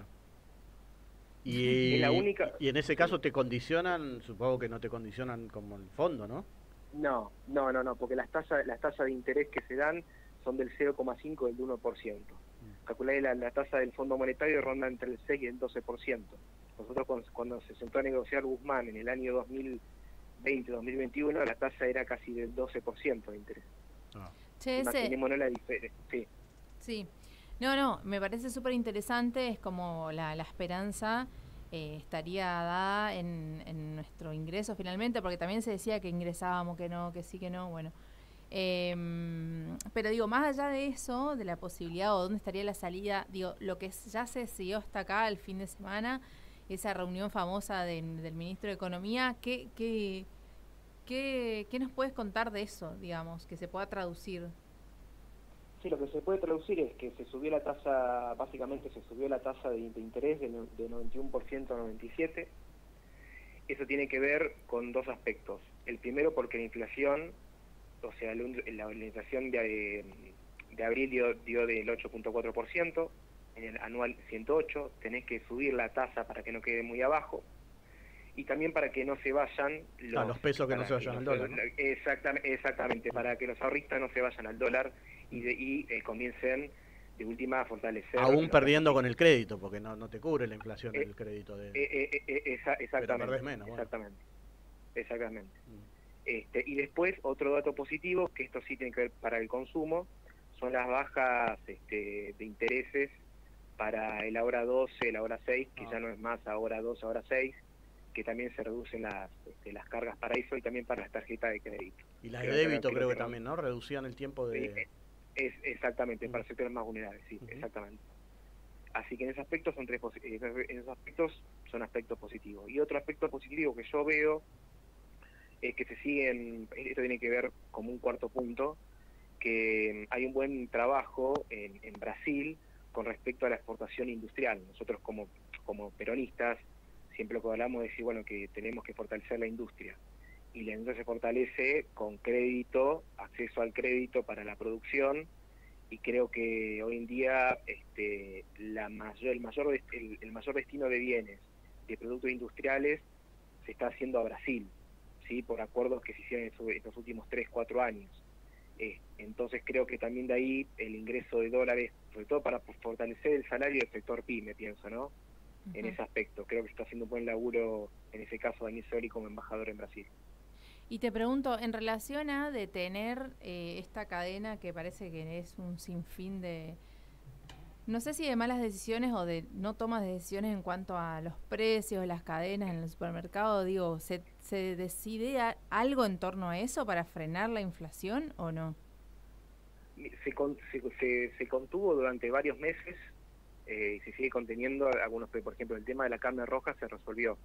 Y, es la única... y en ese caso te condicionan, supongo que no te condicionan como el fondo, ¿no? No, no, no, no, porque las tasas las tasas de interés que se dan son del cero coma cinco y del uno por ciento. Mm. Calculé la, la tasa del Fondo Monetario ronda entre el seis y el doce por ciento. Nosotros cuando, cuando se sentó a negociar Guzmán en el año dos mil veinte, dos mil veintiuno, la tasa era casi del doce por ciento de interés. Ah. Che, imaginémonos la diferencia. Sí. Sí. No, no, me parece súper interesante, es como la, la esperanza eh, estaría dada en, en nuestro ingreso finalmente, porque también se decía que ingresábamos, que no, que sí, que no, bueno. Eh, pero digo, más allá de eso, de la posibilidad o dónde estaría la salida, digo, lo que ya se siguió hasta acá el fin de semana, esa reunión famosa de, del ministro de Economía, ¿qué, qué, qué, ¿qué nos puedes contar de eso, digamos, que se pueda traducir? Sí, lo que se puede traducir es que se subió la tasa, básicamente se subió la tasa de, de interés de, de noventa y uno por ciento a noventa y siete por ciento. Eso tiene que ver con dos aspectos. El primero, porque la inflación, o sea, la, la, la inflación de, de abril dio, dio del ocho punto cuatro por ciento, en el anual ciento ocho, tenés que subir la tasa para que no quede muy abajo, y también para que no se vayan los, ah, los pesos que no se vayan que al no dólar, se, ¿no? Exactamente, exactamente, para que los ahorristas no se vayan al dólar y, de, y eh, comiencen de última a fortalecer. Aún perdiendo con el crédito, porque no, no te cubre la inflación eh, el crédito. De... Eh, eh, eh, esa, exactamente. Pero perdés menos. Bueno. Exactamente. Exactamente. Mm. Este, y después, otro dato positivo, que esto sí tiene que ver para el consumo, son las bajas este, de intereses para el ahora doce, el ahora seis, que ah. ya no es más ahora doce, ahora seis, que también se reducen las este, las cargas para eso y también para las tarjetas de crédito. Y las de débito creo que, que también, ¿no? Reducían el tiempo de... Sí, es, exactamente, mm. para sectores más vulnerables, sí, uh-huh. exactamente. Así que en ese aspecto son tres en esos aspectos son aspectos positivos. Y otro aspecto positivo que yo veo es que se siguen, esto tiene que ver como un cuarto punto, que hay un buen trabajo en, en Brasil con respecto a la exportación industrial. Nosotros como, como peronistas siempre lo que hablamos es decir, bueno, que tenemos que fortalecer la industria. Y la industria se fortalece con crédito, acceso al crédito para la producción y creo que hoy en día este, la mayor, el, mayor, el, el mayor destino de bienes, de productos industriales, se está haciendo a Brasil, ¿sí? Por acuerdos que se hicieron en los últimos tres, cuatro años. Eh, entonces creo que también de ahí el ingreso de dólares, sobre todo para fortalecer el salario del sector pyme, pienso, ¿no? Uh-huh. En ese aspecto. Creo que está haciendo un buen laburo, en ese caso, Daniel Scioli como embajador en Brasil. Y te pregunto, en relación a detener eh, esta cadena que parece que es un sinfín de, no sé si de malas decisiones o de no tomas de decisiones en cuanto a los precios, las cadenas en el supermercado, digo, ¿se, se decide a, algo en torno a eso para frenar la inflación o no? Se, con, se, se, se contuvo durante varios meses eh, y se sigue conteniendo algunos, por ejemplo, el tema de la carne roja se resolvió.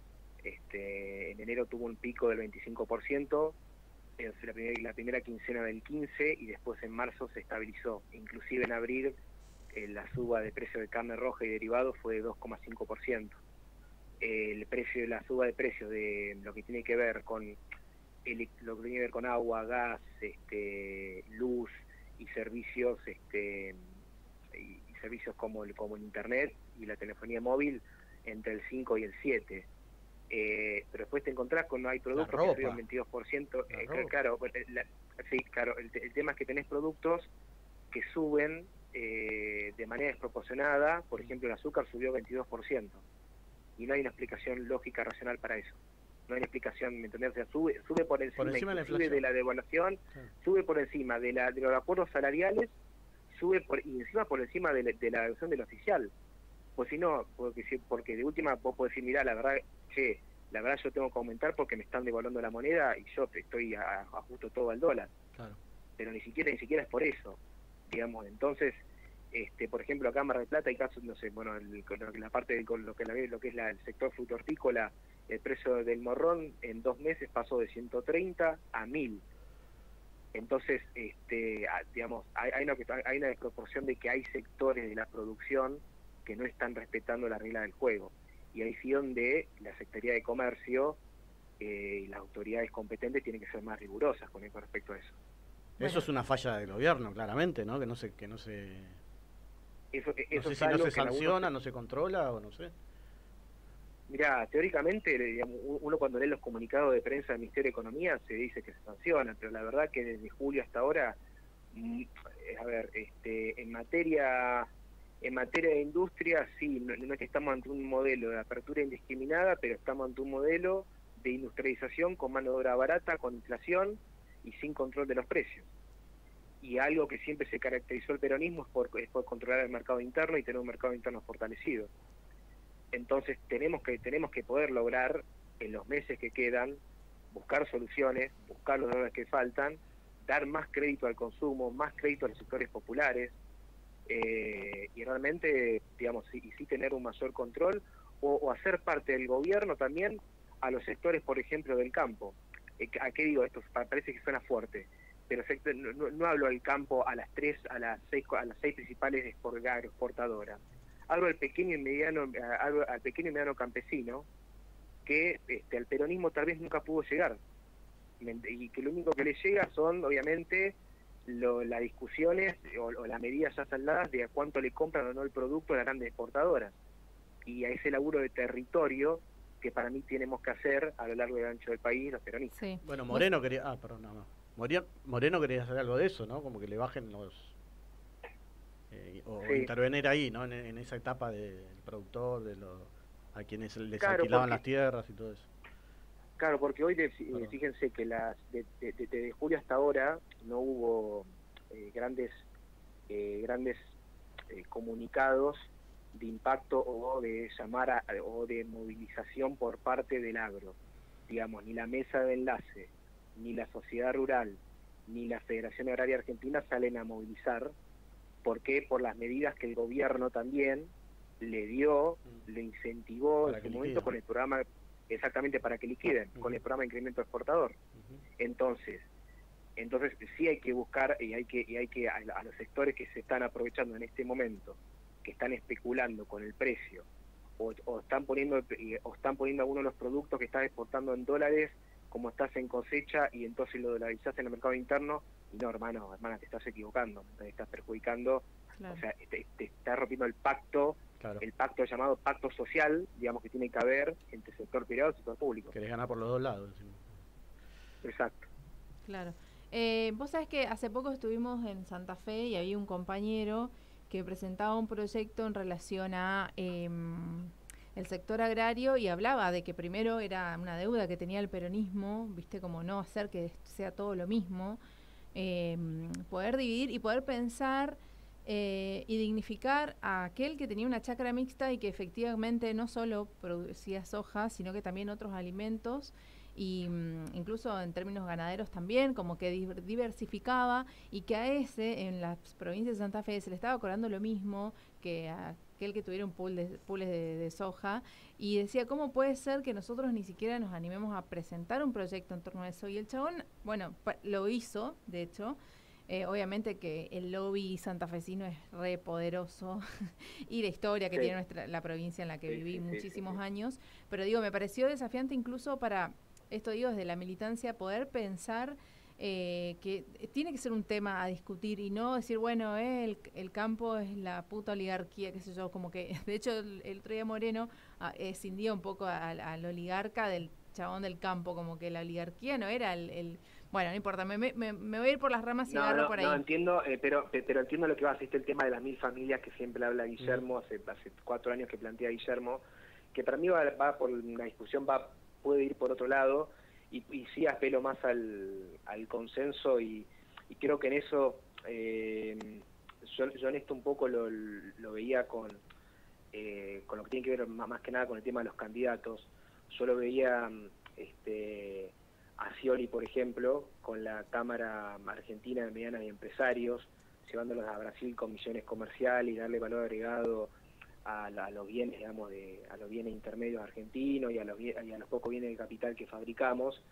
Este, en enero tuvo un pico del veinticinco por ciento, eh, la, primera, la primera quincena del quince por ciento y después en marzo se estabilizó. Inclusive en abril eh, la suba de precio de carne roja y derivados fue de dos coma cinco por ciento. Eh, el precio, la suba de precios de lo que tiene que ver con el, lo que tiene que ver con agua, gas, este, luz y servicios, este, y, y servicios como el, como el internet y la telefonía móvil entre el cinco y el siete. Eh, pero después te encontrás con no hay productos que suben veintidós por ciento. Eh, claro, la, sí, claro el, el tema es que tenés productos que suben eh, de manera desproporcionada. Por ejemplo, el azúcar subió veintidós por ciento y no hay una explicación lógica, racional para eso. No hay una explicación, ¿me entendés? O sea, sube, sube por encima, por encima de, de la devaluación, sí. Sube por encima de, la, de los acuerdos salariales, sube por, y encima por encima de la, de la reducción del oficial. Pues si no, porque, porque de última vos podés decir, mirá, la verdad, che, la verdad yo tengo que aumentar porque me están devaluando la moneda y yo estoy a, ajusto todo al dólar. Claro. Pero ni siquiera ni siquiera es por eso, digamos. Entonces, este, por ejemplo, acá en Mar del Plata hay casos, no sé, bueno, el, la parte de con lo que, la, lo que es la, el sector fruto hortícola, el precio del morrón en dos meses pasó de ciento treinta a mil. Entonces, este, digamos, hay, hay, una, hay una desproporción de que hay sectores de la producción que no están respetando la regla del juego. Y ahí sí donde la Secretaría de Comercio eh, y las autoridades competentes tienen que ser más rigurosas con respecto a eso. Eso bueno. Es una falla del gobierno, claramente, ¿no? Que no se... Que no se... Eso, no eso sé si no se sanciona, algunos... no se controla o no sé. Mirá, teóricamente, digamos, uno cuando lee los comunicados de prensa del Ministerio de Economía se dice que se sanciona, pero la verdad que desde julio hasta ahora, a ver, este, en materia... En materia de industria, sí, no, no es que estamos ante un modelo de apertura indiscriminada, pero estamos ante un modelo de industrialización con mano de obra barata, con inflación y sin control de los precios. Y algo que siempre se caracterizó el peronismo es por, es por controlar el mercado interno y tener un mercado interno fortalecido. Entonces tenemos que, tenemos que poder lograr, en los meses que quedan, buscar soluciones, buscar los dólares que faltan, dar más crédito al consumo, más crédito a los sectores populares, Eh, y realmente, digamos, sí, y sí tener un mayor control o, o hacer parte del gobierno también a los sectores, por ejemplo, del campo. Eh, ¿A qué digo esto? Parece que suena fuerte, pero no, no, no hablo del campo a las tres, a las seis, a las seis principales exportadoras. Hablo al pequeño y mediano, hablo al pequeño y mediano campesino que este, al peronismo tal vez nunca pudo llegar y que lo único que le llega son, obviamente, Lo, las discusiones o, o las medidas ya saldadas de a cuánto le compran o no el producto a las grandes exportadoras, y a ese laburo de territorio que para mí tenemos que hacer a lo largo y ancho del país los peronistas. Sí. Bueno, Moreno quería, ah, perdón, nada más. Moreno, Moreno quería hacer algo de eso, ¿no? Como que le bajen los eh, o sí. intervenir ahí, ¿no? En, en esa etapa del productor, de los a quienes les claro, alquilaban porque... las tierras y todo eso. Claro, porque hoy, de, fíjense que las de, de, de, de julio hasta ahora no hubo eh, grandes eh, grandes eh, comunicados de impacto o de llamar a, o de movilización por parte del agro. Digamos, ni la mesa de enlace, ni la sociedad rural, ni la Federación Agraria Argentina salen a movilizar. ¿Por qué? Por las medidas que el gobierno también le dio, mm. le incentivó Para en su momento liquiden. con el programa... Exactamente, para que liquiden, uh-huh. con el programa de incremento exportador. Uh-huh. Entonces, entonces sí hay que buscar y hay que y hay que a, a los sectores que se están aprovechando en este momento, que están especulando con el precio o, o están poniendo o están poniendo algunos de los productos que estás exportando en dólares, como estás en cosecha y entonces lo dolarizás en el mercado interno, y no, hermano, hermana, te estás equivocando, te estás perjudicando, claro. O sea, te, te estás rompiendo el pacto, claro. el pacto llamado pacto social, digamos, que tiene que haber entre sector privado y sector público. Querés ganar por los dos lados. ¿Sí? Exacto. Claro. Eh, vos sabés que hace poco estuvimos en Santa Fe y había un compañero que presentaba un proyecto en relación a eh, el sector agrario y hablaba de que primero era una deuda que tenía el peronismo, viste, como no hacer que sea todo lo mismo, eh, poder dividir y poder pensar eh, y dignificar a aquel que tenía una chacra mixta y que efectivamente no solo producía soja, sino que también otros alimentos, y um, incluso en términos ganaderos también, como que di diversificaba, y que a ese en las provincias de Santa Fe se le estaba cobrando lo mismo que a aquel que tuviera un pool de, pools de, de soja, y decía, ¿cómo puede ser que nosotros ni siquiera nos animemos a presentar un proyecto en torno a eso? Y el chabón, bueno, lo hizo, de hecho. Eh, obviamente que el lobby santafesino es re poderoso y la historia que sí. tiene nuestra, la provincia en la que sí, viví sí, muchísimos sí, sí. años, pero digo, me pareció desafiante incluso para, esto digo, desde la militancia, poder pensar eh, que tiene que ser un tema a discutir y no decir, bueno, eh, el, el campo es la puta oligarquía, qué sé yo, como que, de hecho, el, el otro día Moreno ah, escindió un poco al, al oligarca del chabón del campo, como que la oligarquía no era el... el bueno, no importa, me, me, me voy a ir por las ramas y no, agarro no, por ahí. No, entiendo, eh, pero, pero entiendo lo que va a asistir el tema de las mil familias que siempre habla Guillermo, mm. hace, hace cuatro años que plantea Guillermo, que para mí va, va por una discusión, va puede ir por otro lado, y, y sí apelo más al, al consenso, y, y creo que en eso, eh, yo, yo en esto un poco lo, lo veía con, eh, con lo que tiene que ver más, más que nada con el tema de los candidatos. Yo lo veía... este a Scioli, por ejemplo, con la Cámara Argentina de Medianas y Empresarios, llevándolos a Brasil con misiones comerciales y darle valor agregado a, la, a los bienes, digamos, de, a los bienes intermedios argentinos y a los, y a los pocos bienes de capital que fabricamos.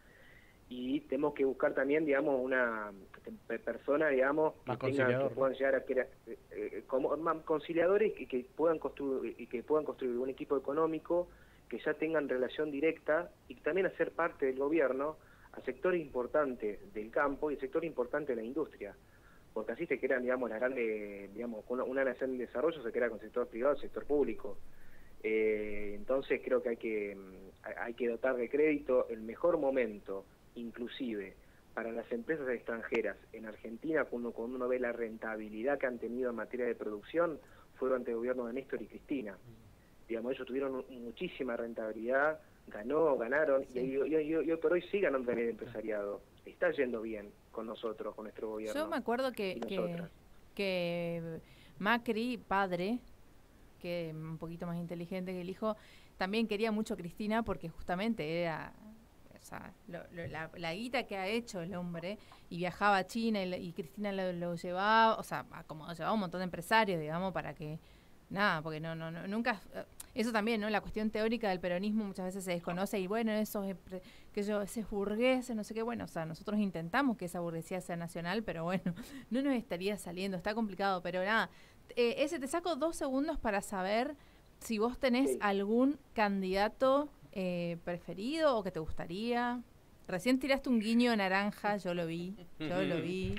Y tenemos que buscar también, digamos, una persona, digamos, que, tenga, que puedan llegar a que, eh, como más conciliadores y que puedan construir y que puedan construir un equipo económico que ya tengan relación directa y también hacer parte del gobierno a sectores importantes del campo y sector importante de la industria, porque así se crean, digamos, la grande, digamos, una, una nación de desarrollo se crea con sector privado y sector público. Eh, entonces creo que hay que hay que dotar de crédito el mejor momento, inclusive para las empresas extranjeras en Argentina, cuando, cuando uno ve la rentabilidad que han tenido en materia de producción, fue durante el gobierno de Néstor y Cristina. Digamos, ellos tuvieron muchísima rentabilidad, ganó, ganaron, sí. y, y, y, y por hoy sí ganando en el empresariado. Está yendo bien con nosotros, con nuestro gobierno. Yo me acuerdo que, que, que Macri, padre, que un poquito más inteligente que el hijo, también quería mucho a Cristina porque justamente era... O sea, lo, lo, la, la guita que ha hecho el hombre, y viajaba a China y, y Cristina lo, lo llevaba, o sea, como llevaba un montón de empresarios, digamos, para que... Nada, porque no, no, no, nunca... Eso también, ¿no? La cuestión teórica del peronismo muchas veces se desconoce y bueno, esos que yo, ese burgueses, no sé qué, bueno, o sea, nosotros intentamos que esa burguesía sea nacional, pero bueno, no nos estaría saliendo, está complicado, pero nada, eh, ese te saco dos segundos para saber si vos tenés sí. algún candidato eh, preferido o que te gustaría. Recién tiraste un guiño naranja, yo lo vi, yo lo vi.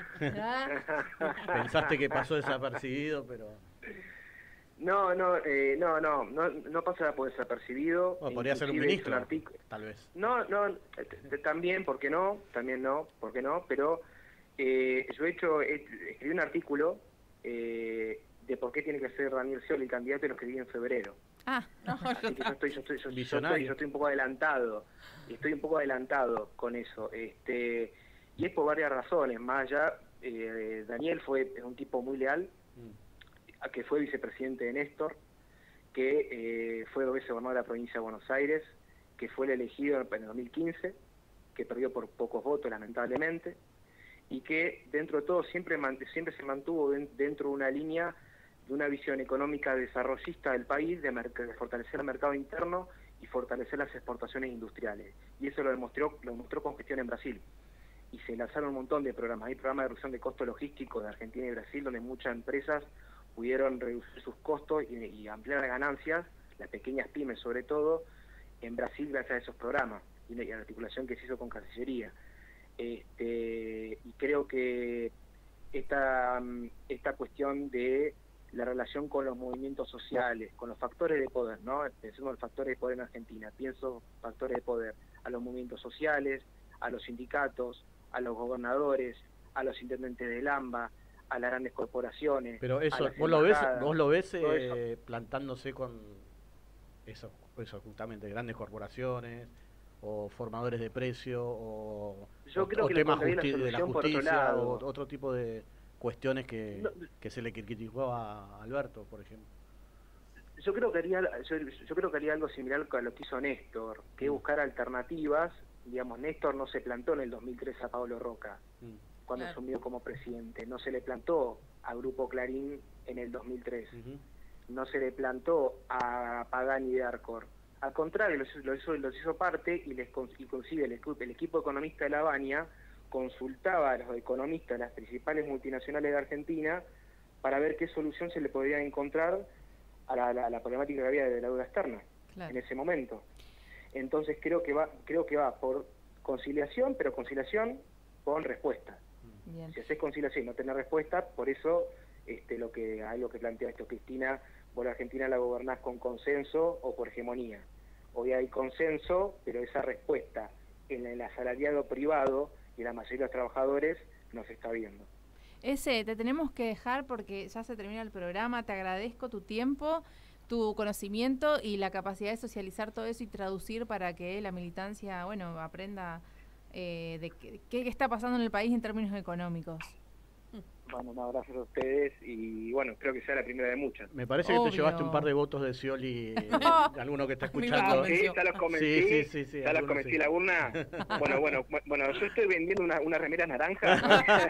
Pensaste que pasó desapercibido, pero... No, no, eh, no, no, no, no pasa por desapercibido. O podría ser un ministro, un tal vez. No, no, también, ¿por qué no? También no, ¿por qué no? Pero eh, yo he hecho, he, escribí un artículo eh, de por qué tiene que ser Daniel Scioli el candidato, y lo escribí en febrero. Ah, no, Así que yo estoy, yo estoy, yo, yo estoy, yo estoy un poco adelantado, estoy un poco adelantado con eso, este, y es por varias razones. Más allá, eh, Daniel fue un tipo muy leal. Mm. que fue vicepresidente de Néstor, que eh, fue dos veces gobernador de la provincia de Buenos Aires, que fue el elegido en el dos mil quince, que perdió por pocos votos lamentablemente, y que dentro de todo siempre, siempre se mantuvo dentro de una línea de una visión económica desarrollista del país, de, de fortalecer el mercado interno y fortalecer las exportaciones industriales. Y eso lo demostró, lo demostró con gestión en Brasil. Y se lanzaron un montón de programas. Hay programas de reducción de costos logísticos de Argentina y Brasil, donde muchas empresas pudieron reducir sus costos y, y ampliar las ganancias, las pequeñas pymes sobre todo, en Brasil gracias a esos programas y a la articulación que se hizo con Cancillería. Este, y creo que esta, esta cuestión de la relación con los movimientos sociales, con los factores de poder, ¿no? Pensemos en los factores de poder en Argentina, pienso factores de poder, a los movimientos sociales, a los sindicatos, a los gobernadores, a los intendentes del AMBA, a las grandes corporaciones. Pero eso, vos lo ves, vos lo ves eh, plantándose con eso, eso justamente, grandes corporaciones o formadores de precio o, Yo o, creo o que temas la justi de la justicia o otro tipo de cuestiones que, no, que se le criticó a Alberto, por ejemplo. Yo creo que haría, yo, yo creo que haría algo similar a lo que hizo Néstor, que es buscar alternativas. Digamos, Néstor no se plantó en el dos mil tres a Pablo Roca, mm. cuando claro. asumió como presidente. No se le plantó a Grupo Clarín en el dos mil tres. Uh-huh. No se le plantó a Pagani de Arcor. Al contrario, los, los, hizo, los hizo parte y les consigue el, el equipo economista de La Baña consultaba a los economistas de las principales multinacionales de Argentina para ver qué solución se le podía encontrar a la, la, la problemática que había de la deuda externa claro. en ese momento. Entonces creo que va creo que va por conciliación, pero conciliación con respuesta. Bien. Si haces conciliación y no tenés respuesta, por eso este lo que hay lo que plantea esto Cristina, vos la Argentina la gobernás con consenso o por hegemonía. Hoy hay consenso, pero esa respuesta en el asalariado privado y la mayoría de los trabajadores no se está viendo. Ese, te tenemos que dejar porque ya se termina el programa. Te agradezco tu tiempo, tu conocimiento y la capacidad de socializar todo eso y traducir para que la militancia, bueno, aprenda eh, de qué, qué está pasando en el país en términos económicos. Bueno, un abrazo a ustedes y bueno, creo que sea la primera de muchas. Me parece Obvio. que te llevaste un par de votos de Scioli, eh, alguno que está escuchando. ¿Sí? ¿Ya los convencí? Sí, sí, sí, sí, ¿Ya los convencí sí. la urna? Bueno, bueno, bueno, yo estoy vendiendo una, una remera naranja.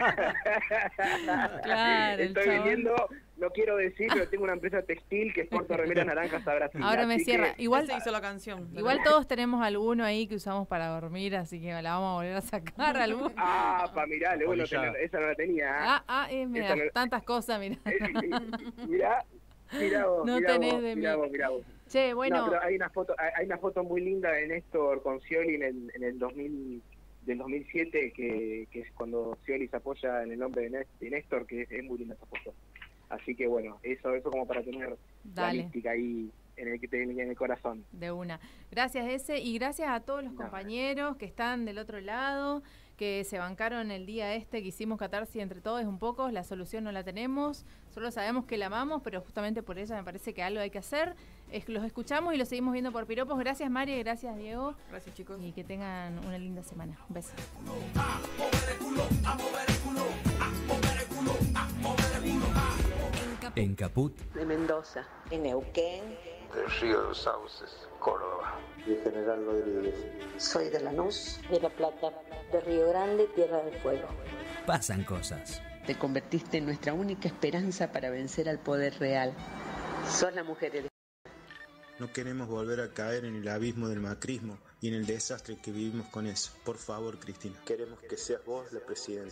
Claro, estoy vendiendo, no quiero decir, pero tengo una empresa textil que exporta remeras naranjas a Brasil. Ahora me cierra. Igual se hizo la canción. Igual todos tenemos alguno ahí que usamos para dormir, así que la vamos a volver a sacar. ¿Alguno? Ah, pa, mirá, luego no ten, esa no la tenía. Ah, ah, eh, mira, no, tantas cosas, mirá. mirá, mirá vos, no mirá tenés vos, de mirá mí. vos, mirá vos. Che, bueno. No, pero hay una foto, hay una foto muy linda de Néstor con Scioli en el, en el dos mil, del dos mil siete, que, que es cuando Scioli se apoya en el nombre de Néstor, que es, es muy linda esa foto. Así que bueno, eso eso como para tener Dale. la mística ahí en el, en el corazón. De una. Gracias, ese, y gracias a todos los no. compañeros que están del otro lado, que se bancaron el día este, que hicimos catarsis entre todos un poco. La solución no la tenemos, solo sabemos que la amamos, pero justamente por ella me parece que algo hay que hacer. Es, los escuchamos y los seguimos viendo por Piropos. Gracias, María, y gracias, Diego. Gracias, chicos. Y que tengan una linda semana. Un beso. En Caput, de Mendoza, en Neuquén, de Río de los Sauces, Córdoba, de General Rodríguez. Soy de Lanús, de La Plata, de Río Grande, Tierra del Fuego. pasan cosas. Te convertiste en nuestra única esperanza para vencer al poder real. Sos la mujer elegida. No queremos volver a caer en el abismo del macrismo y en el desastre que vivimos con eso. Por favor, Cristina, queremos que seas vos la presidenta.